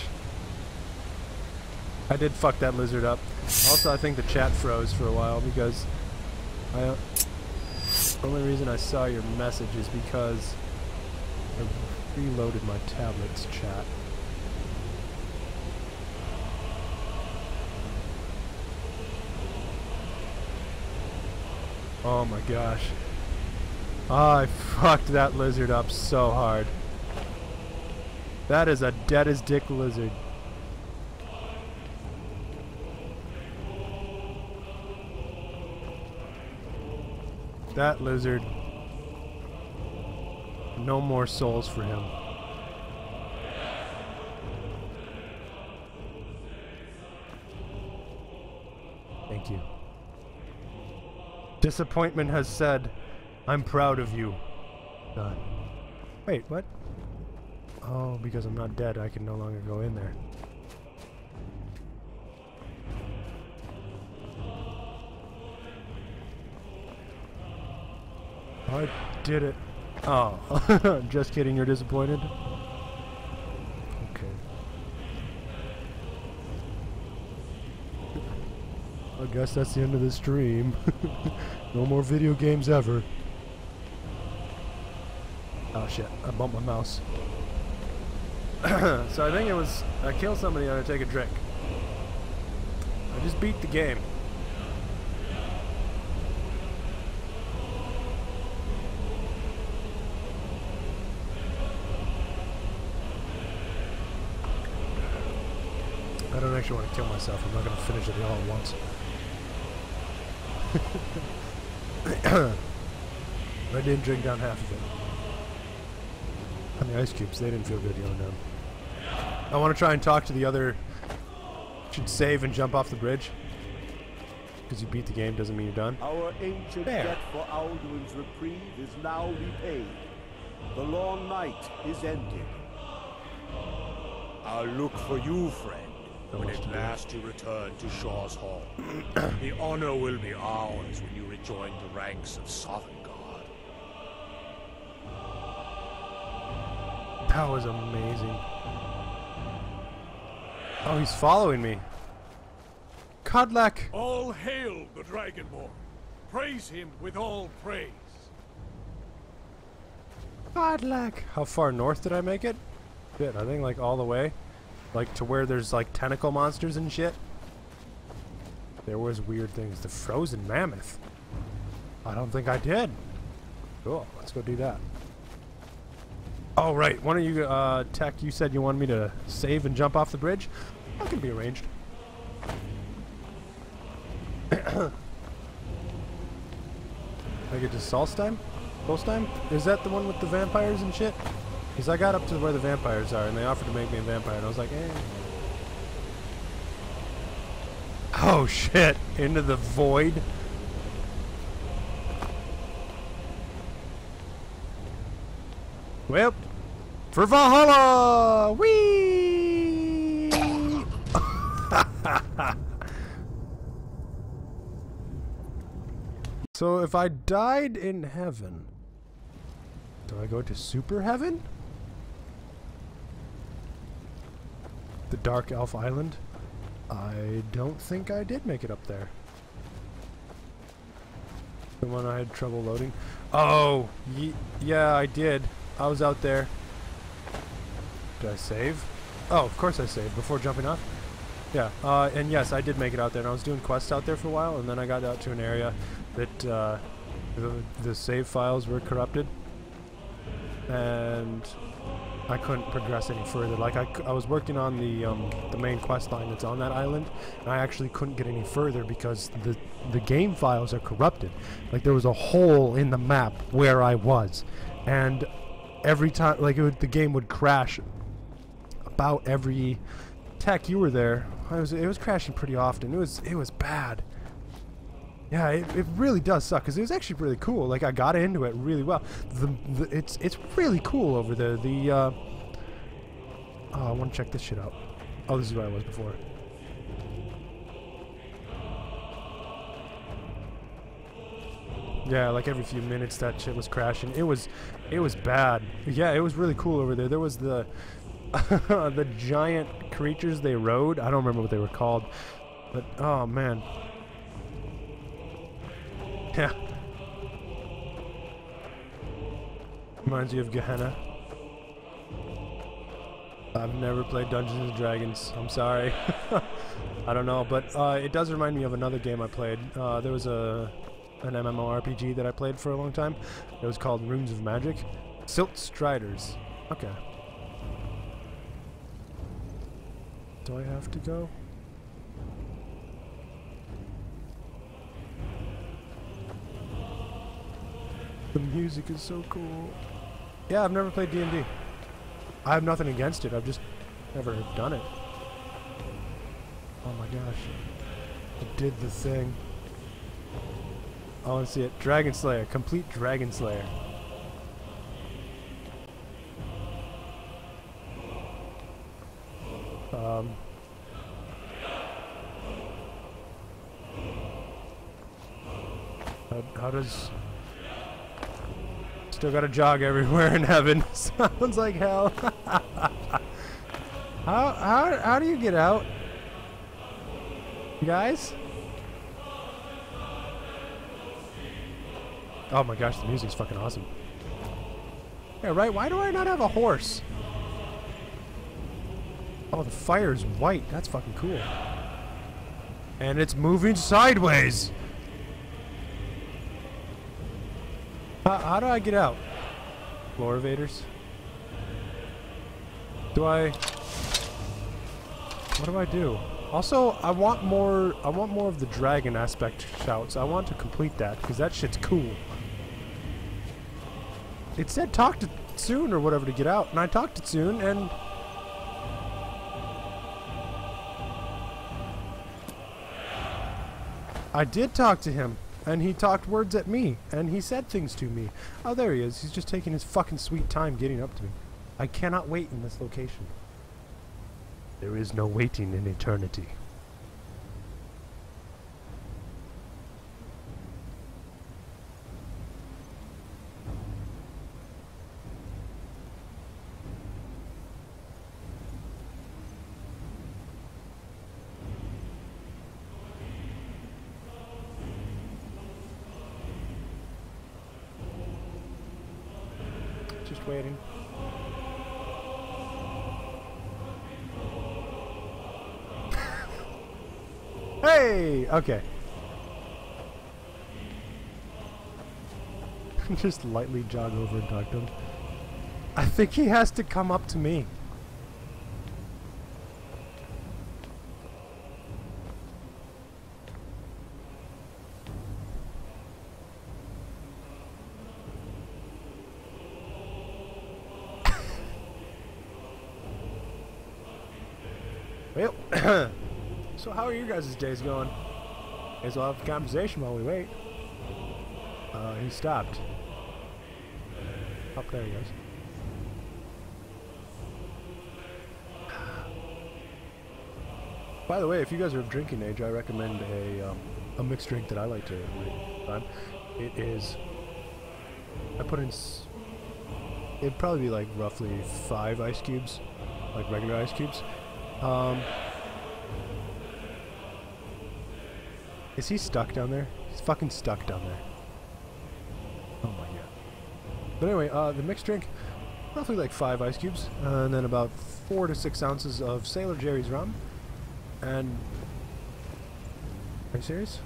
I did fuck that lizard up. Also, I think the chat froze for a while because I, uh, the only reason I saw your message is because I reloaded my tablet's chat. Oh my gosh. I fucked that lizard up so hard. That is a dead as dick lizard. That lizard. No more souls for him. Thank you. Disappointment has said, I'm proud of you. Done. Wait, what? Oh, because I'm not dead, I can no longer go in there. I did it. Oh, just kidding, you're disappointed? Okay. I guess that's the end of the stream. No more video games ever. Oh shit, I bumped my mouse. So I think it was, I killed somebody and I take a drink. I just beat the game. I don't actually want to kill myself. I'm not going to finish it all at once. I didn't drink down half of it. And the ice cubes, they didn't feel good going down. I want to try and talk to the other... Should save and jump off the bridge. Because you beat the game doesn't mean you're done. Our ancient there. debt for Alduin's reprieve is now repaid. The long night is ended. I'll look for you, friend, when at last you return to Shaw's Hall. The honor will be ours when you rejoin the ranks of Sovngarde. That was amazing. Oh, he's following me. Kodlak! All hail the Dragonborn. Praise him with all praise. Kodlak! How far north did I make it? Shit, I think like all the way. Like to where there's like tentacle monsters and shit. There was weird things. The frozen mammoth. I don't think I did. Cool, let's go do that. Oh right, one of you, uh, Tech, you said you wanted me to save and jump off the bridge? That can be arranged. I get to Solstheim? Solstheim? Is that the one with the vampires and shit? Because I got up to where the vampires are and they offered to make me a vampire and I was like, eh. Oh shit, into the void. Well, for Valhalla! Whee! So if I died in heaven, do I go to super heaven? The Dark Elf Island? I don't think I did make it up there. The one I had trouble loading. Oh, ye yeah, I did. I was out there. Did I save? Oh, of course I saved before jumping off. Yeah, uh, and yes, I did make it out there. And I was doing quests out there for a while, and then I got out to an area that uh, the, the save files were corrupted, and I couldn't progress any further. Like I, I was working on the um, the main quest line that's on that island, and I actually couldn't get any further because the the game files are corrupted. Like there was a hole in the map where I was, and every time, like it would, the game would crash. About every Tech, you were there. I was. It was crashing pretty often. It was. It was bad. Yeah, it, it really does suck because it was actually really cool. Like I got into it really well. The, the it's it's really cool over there. The uh, oh, I want to check this shit out. Oh, this is where I was before. Yeah, like every few minutes that shit was crashing. It was, it was bad. Yeah, it was really cool over there. There was the, the giant creatures they rode. I don't remember what they were called, but oh man. Yeah. Reminds you of Gehenna. I've never played Dungeons and Dragons. I'm sorry. I don't know, but uh, it does remind me of another game I played. Uh, there was a an MMORPG that I played for a long time. It was called Runes of Magic. Silt Striders. Okay. Do I have to go? The music is so cool. Yeah, I've never played D and D. I have nothing against it, I've just never done it. Oh my gosh. It did the thing. I want to see it. Dragon Slayer. Complete Dragon Slayer. Um... How, how does... Still gotta jog everywhere in heaven. Sounds like hell. how, how, how do you get out? Guys? Oh my gosh, the music's fucking awesome. Yeah, right? Why do I not have a horse? Oh, the fire's white. That's fucking cool. And it's moving sideways. How, how do I get out? Floor evaders? Do I... What do I do? Also, I want more I want more of the dragon aspect shouts. I want to complete that, because that shit's cool. It said talk to Tsune or whatever to get out, and I talked to Tsune, and... I did talk to him. And he talked words at me, and he said things to me. Oh, there he is. He's just taking his fucking sweet time getting up to me. I cannot wait in this location. There is no waiting in eternity. Just waiting. Hey! Okay. Just lightly jog over and talk to him. I think he has to come up to me. Well, so how are you guys' days going? Guess we'll have a conversation while we wait. Uh, he stopped. Up there he goes. By the way, if you guys are of drinking age, I recommend a um, a mixed drink that I like to run. It is. I put in. S it'd probably be like roughly five ice cubes, like regular ice cubes. Um, is he stuck down there? He's fucking stuck down there. Oh my god. But anyway, uh, the mixed drink, roughly like five ice cubes, uh, and then about four to six ounces of Sailor Jerry's rum. And are you serious?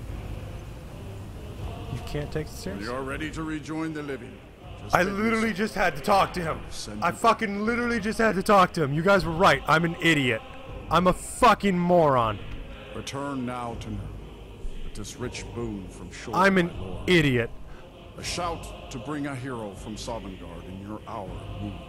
You can't take it serious? You're ready to rejoin the living. Just I literally just had to talk to him. I fucking literally just had to talk to him. You guys were right. I'm an idiot. I'm a fucking moron. Return now to Nurgle, with this rich boon from shore. I'm an idiot. A shout to bring a hero from Sovngarde in your hour of need.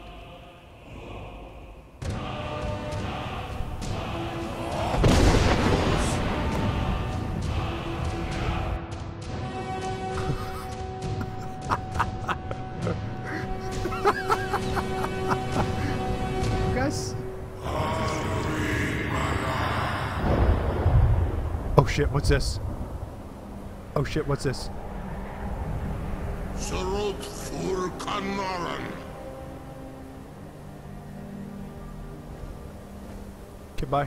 Guys. Oh shit, what's this? Oh shit, what's this? Anmaran. Goodbye.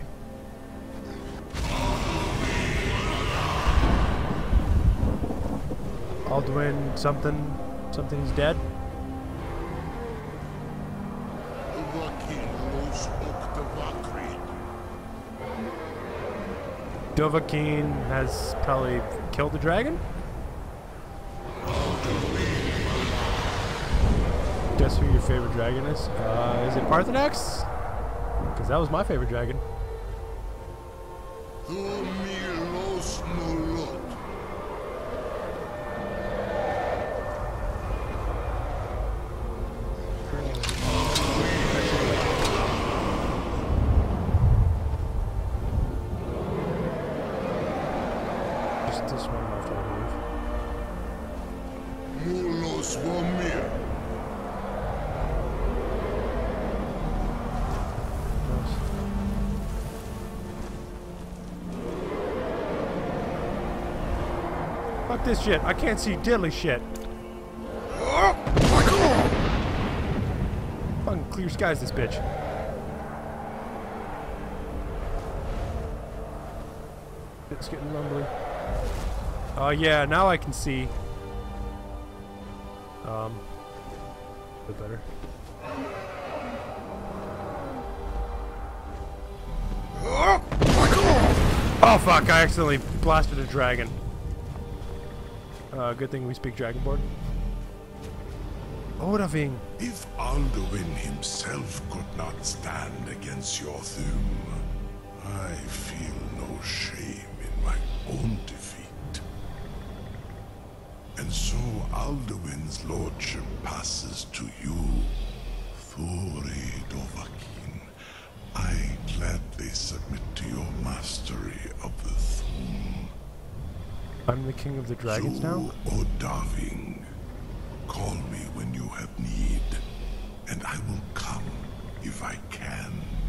Alduin something, something is dead. Dovahkiin has probably killed the dragon? Guess who your favorite dragon is? Uh, is it Paarthurnax? Because that was my favorite dragon. Just this one left, I believe. Mulos Womir. Fuck this shit. I can't see diddly shit. Fucking clear skies, this bitch. It's getting rumbly. Oh, uh, yeah, now I can see. Um, a bit better. Oh, fuck, I accidentally blasted a dragon. Uh, good thing we speak Dragonborn. Odahviing. If Alduin himself could not stand against your Thu'um, I feel no shame in my own defeat. And so Alduin's lordship passes to you, Thuri Dovahkiin. I gladly submit to your mastery of the Thu'um. I'm the king of the dragons now? Odahviing, call me when you have need, and I will come if I can.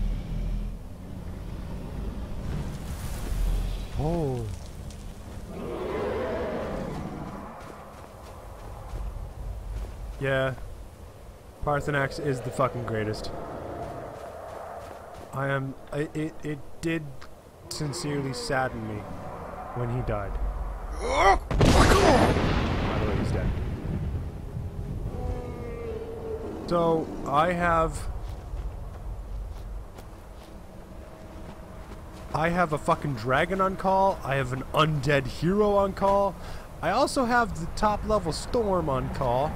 Oh. Yeah. Paarthurnax is the fucking greatest. I am... I, it, it did sincerely sadden me when he died. By the way, he's dead. So, I have... I have a fucking dragon on call. I have an undead hero on call. I also have the top level storm on call.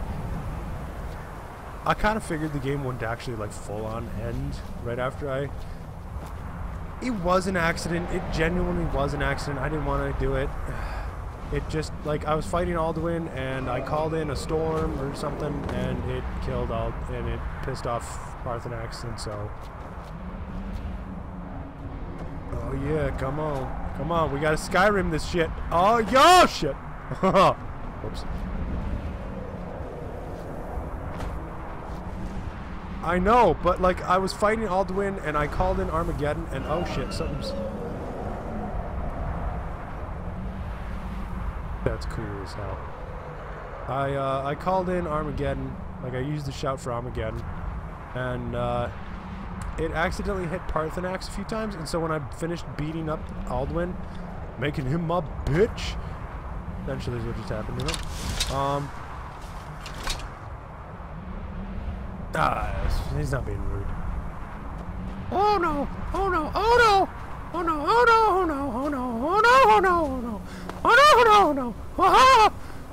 I kind of figured the game wouldn't actually like full on end right after I... It was an accident. It genuinely was an accident. I didn't want to do it. It just, like, I was fighting Alduin, and I called in a storm or something, and it killed Ald, and it pissed off Paarthurnax, and so... Oh yeah, come on. Come on, we gotta Skyrim this shit. Oh, yo, shit! Oops. I know, but, like, I was fighting Alduin, and I called in Armageddon, and oh shit, something's... That's cool as hell. I uh, I called in Armageddon, like I used the shout for Armageddon, and uh, it accidentally hit Paarthurnax a few times, and so when I finished beating up Alduin, making him my bitch, eventually is what just happened, you know? Um, ah, he's not being rude. Oh no! Oh no! Oh no! Oh no! Oh no! Oh no! Oh no! Oh no! Oh no! Oh no! Oh no, no, no! Ah!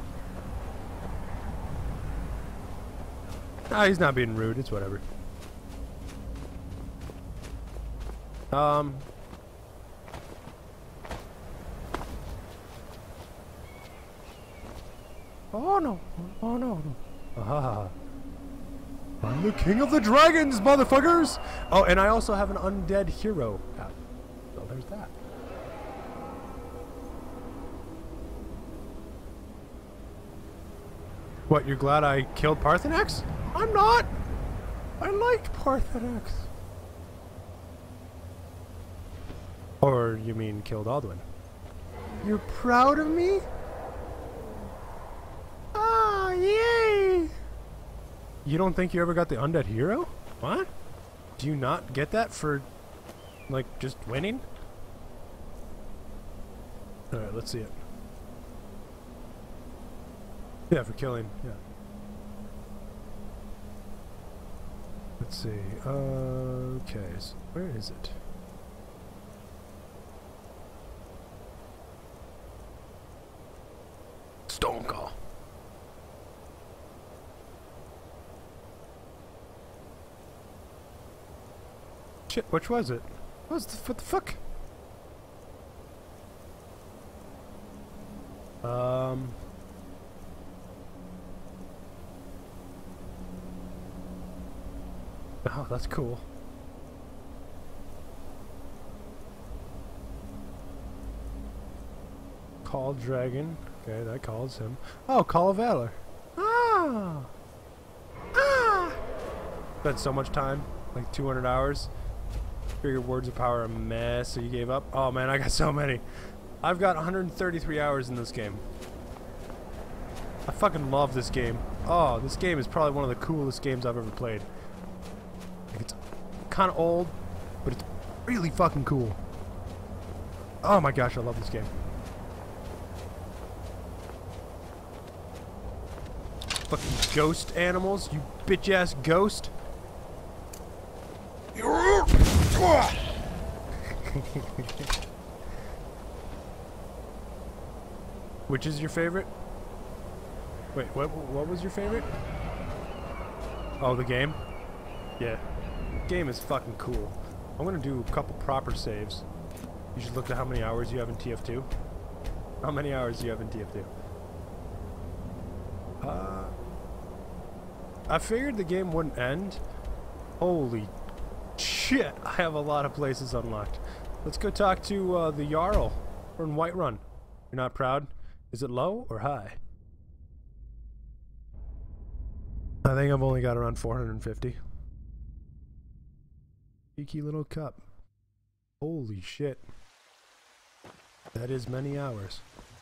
Ah, he's not being rude. It's whatever. Um. Oh no! Oh no! No. Ah! I'm the king of the dragons, motherfuckers! Oh, and I also have an undead hero. Ah, so there's that. What, you're glad I killed Paarthurnax? I'm not! I liked Paarthurnax. Or, you mean killed Alduin? You're proud of me? Ah, yay! You don't think you ever got the undead hero? What? Do you not get that for, like, just winning? Alright, let's see it. Yeah, for killing, yeah. Let's see. Uh, okay, so where is it? Stone Call. Shit, which was it? What was the, what the fuck? Um... Oh, that's cool. Call Dragon. Okay, that calls him. Oh, Call of Valor. Ah! Ah! Spent so much time, like two hundred hours. Figured Words of Power a mess, so you gave up? Oh man, I got so many. I've got one hundred thirty-three hours in this game. I fucking love this game. Oh, this game is probably one of the coolest games I've ever played. Like, it's kind of old, but it's really fucking cool. Oh my gosh, I love this game. Fucking ghost animals, you bitch ass ghost. Which is your favorite? Wait, what what was your favorite? Oh, the game? Yeah. The game is fucking cool. I'm gonna do a couple proper saves. You should look at how many hours you have in T F two. How many hours do you have in T F two? Uh, I figured the game wouldn't end. Holy shit, I have a lot of places unlocked. Let's go talk to uh, the Jarl. We're in Whiterun. You're not proud? Is it low or high? I think I've only got around four hundred fifty. Cheeky little cup. Holy shit. That is many hours.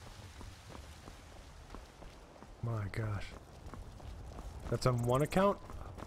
My gosh. That's on one account?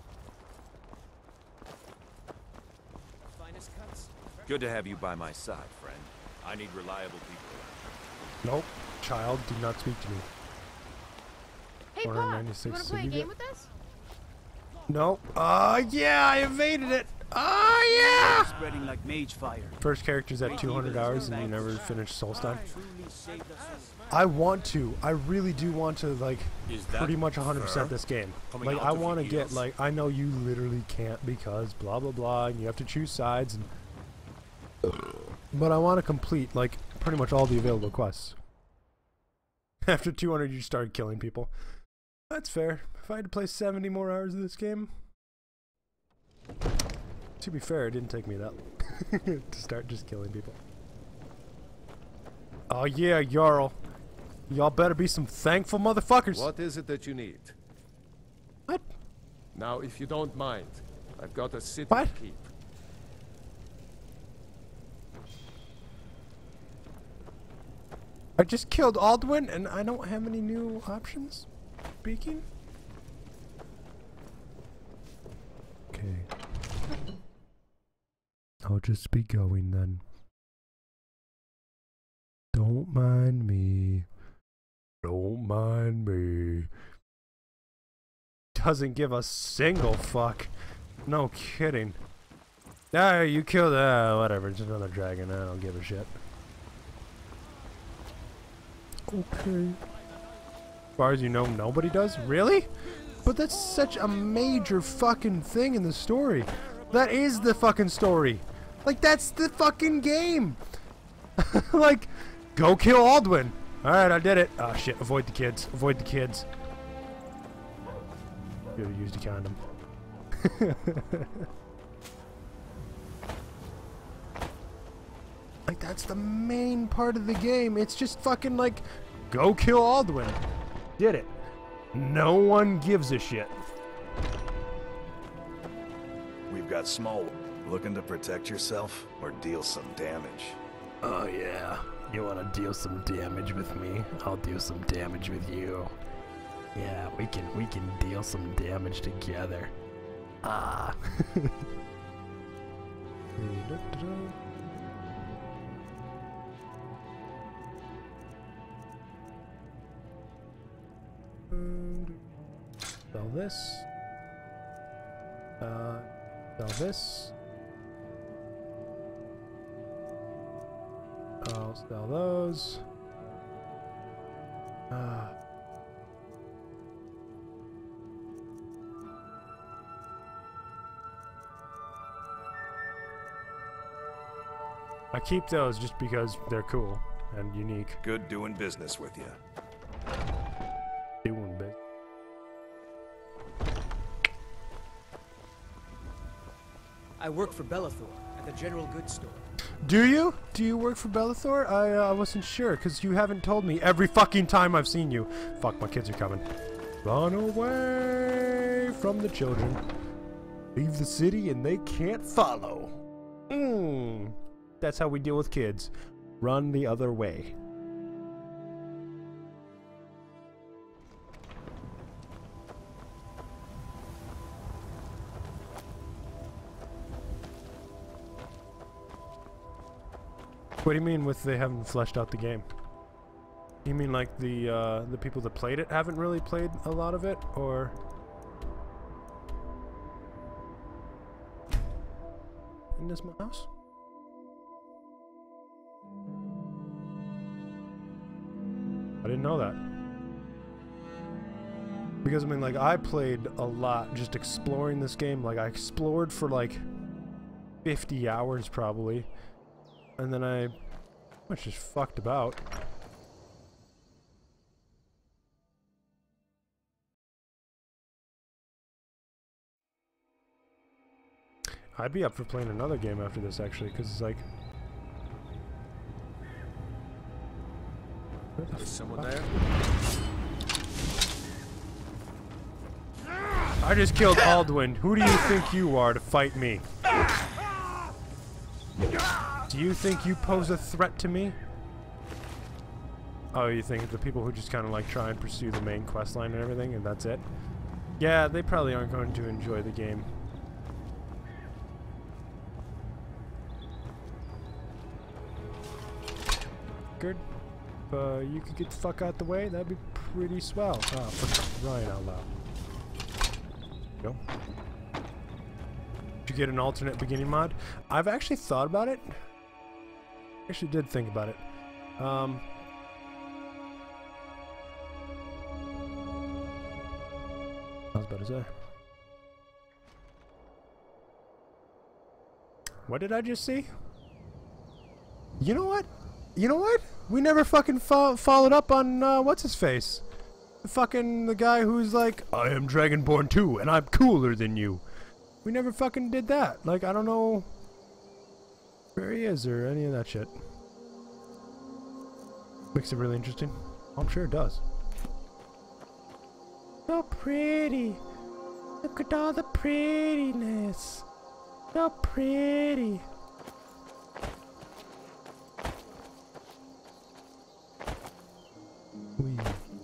Good to have you by my side, friend. I need reliable people around. Nope. Child, do not speak to me. Hey, Pop, you wanna play a game with us? Nope. Uh, yeah, I evaded it. Oh, yeah! Spreading like mage fire. First character's at two hundred hours and you never finish Solstheim. I want to. I really do want to, like, pretty much one hundred percent this game. Like, I want to get, like, I know you literally can't because blah, blah, blah, and you have to choose sides. And but I want to complete, like, pretty much all the available quests. After two hundred, you started killing people. That's fair. If I had to play seventy more hours of this game... To be fair, it didn't take me that long to start just killing people. Oh yeah, Jarl. Y'all better be some thankful motherfuckers. What is it that you need? What? Now, if you don't mind, I've got a city what? to keep. I just killed Alduin and I don't have any new options? Speaking? Okay. I'll just be going then. Don't mind me. Don't mind me. Doesn't give a single fuck. No kidding. Ah, you killed, uh, whatever, it's another dragon, I don't give a shit. Okay. As far as you know, nobody does? Really? But that's such a major fucking thing in the story. That is the fucking story. Like, that's the fucking game. Like, go kill Alduin. Alright, I did it. Oh shit, avoid the kids. Avoid the kids. Should have used a condom. Like, that's the main part of the game. It's just fucking like, go kill Alduin. Did it. No one gives a shit. We've got small. Looking to protect yourself or deal some damage? Oh yeah. You wanna deal some damage with me? I'll deal some damage with you. Yeah, we can we can deal some damage together. Ah. Sell this. Uh, sell this. I'll sell those. Ah. I keep those just because they're cool and unique. Good doing business with you. Doing business. I work for Belethor at the general goods store. Do you? Do you work for Belethor? I uh, wasn't sure because you haven't told me every fucking time I've seen you. Fuck, my kids are coming. Run away from the children. Leave the city and they can't follow. Mmm. That's how we deal with kids. Run the other way. What do you mean with they haven't fleshed out the game? You mean like the uh, the people that played it haven't really played a lot of it, or? In this mouse? I didn't know that. Because I mean, like, I played a lot just exploring this game. Like, I explored for like fifty hours probably. And then I was just fucked about. I'd be up for playing another game after this, actually, because it's like... Is someone there? I just killed Alduin. Who do you think you are to fight me? Do you think you pose a threat to me? Oh, you think the people who just kind of like try and pursue the main quest line and everything, and that's it? Yeah, they probably aren't going to enjoy the game. Good. Uh, you could get the fuck out the way, that'd be pretty swell. Oh, for crying out loud. Go. Did you get an alternate beginning mod? I've actually thought about it. Actually did think about it. Um... I was about to say. What did I just see? You know what? You know what? We never fucking fo followed up on, uh, what's his face? The fucking, the guy who's like, I am Dragonborn too, and I'm cooler than you. We never fucking did that. Like, I don't know where he is or any of that shit. Makes it really interesting. I'm sure it does. So pretty. Look at all the prettiness. So pretty. Wee.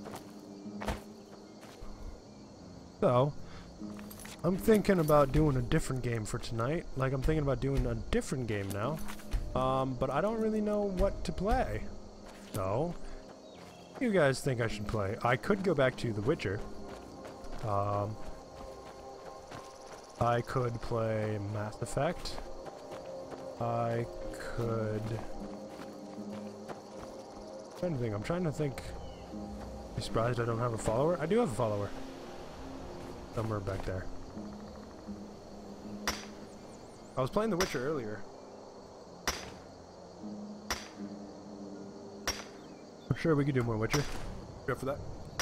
So, I'm thinking about doing a different game for tonight. Like, I'm thinking about doing a different game now. Um, but I don't really know what to play. So, you guys think I should play? I could go back to The Witcher. Um, I could play Mass Effect. I could... I'm trying to think. I'm trying to think. I'm surprised I don't have a follower. I do have a follower. Somewhere back there. I was playing The Witcher earlier. I'm sure we could do more Witcher. Go for that.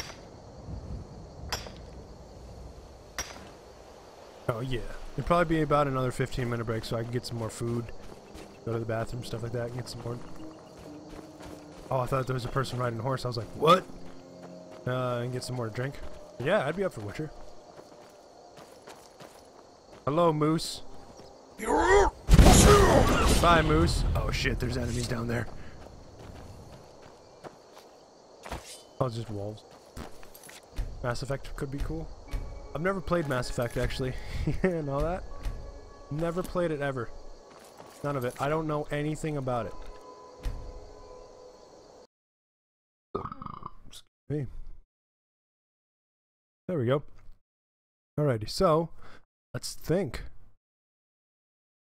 Oh yeah. It'd probably be about another fifteen minute break so I can get some more food. Go to the bathroom, stuff like that, and get some more. Oh, I thought there was a person riding a horse. I was like, what? Uh, and get some more to drink. Yeah, I'd be up for Witcher. Hello, Moose. Bye, Moose. Oh shit, there's enemies down there. Oh, it's just wolves. Mass Effect could be cool. I've never played Mass Effect, actually. You know that? Never played it ever. None of it. I don't know anything about it. Excuse me. There we go. Alrighty, so let's think.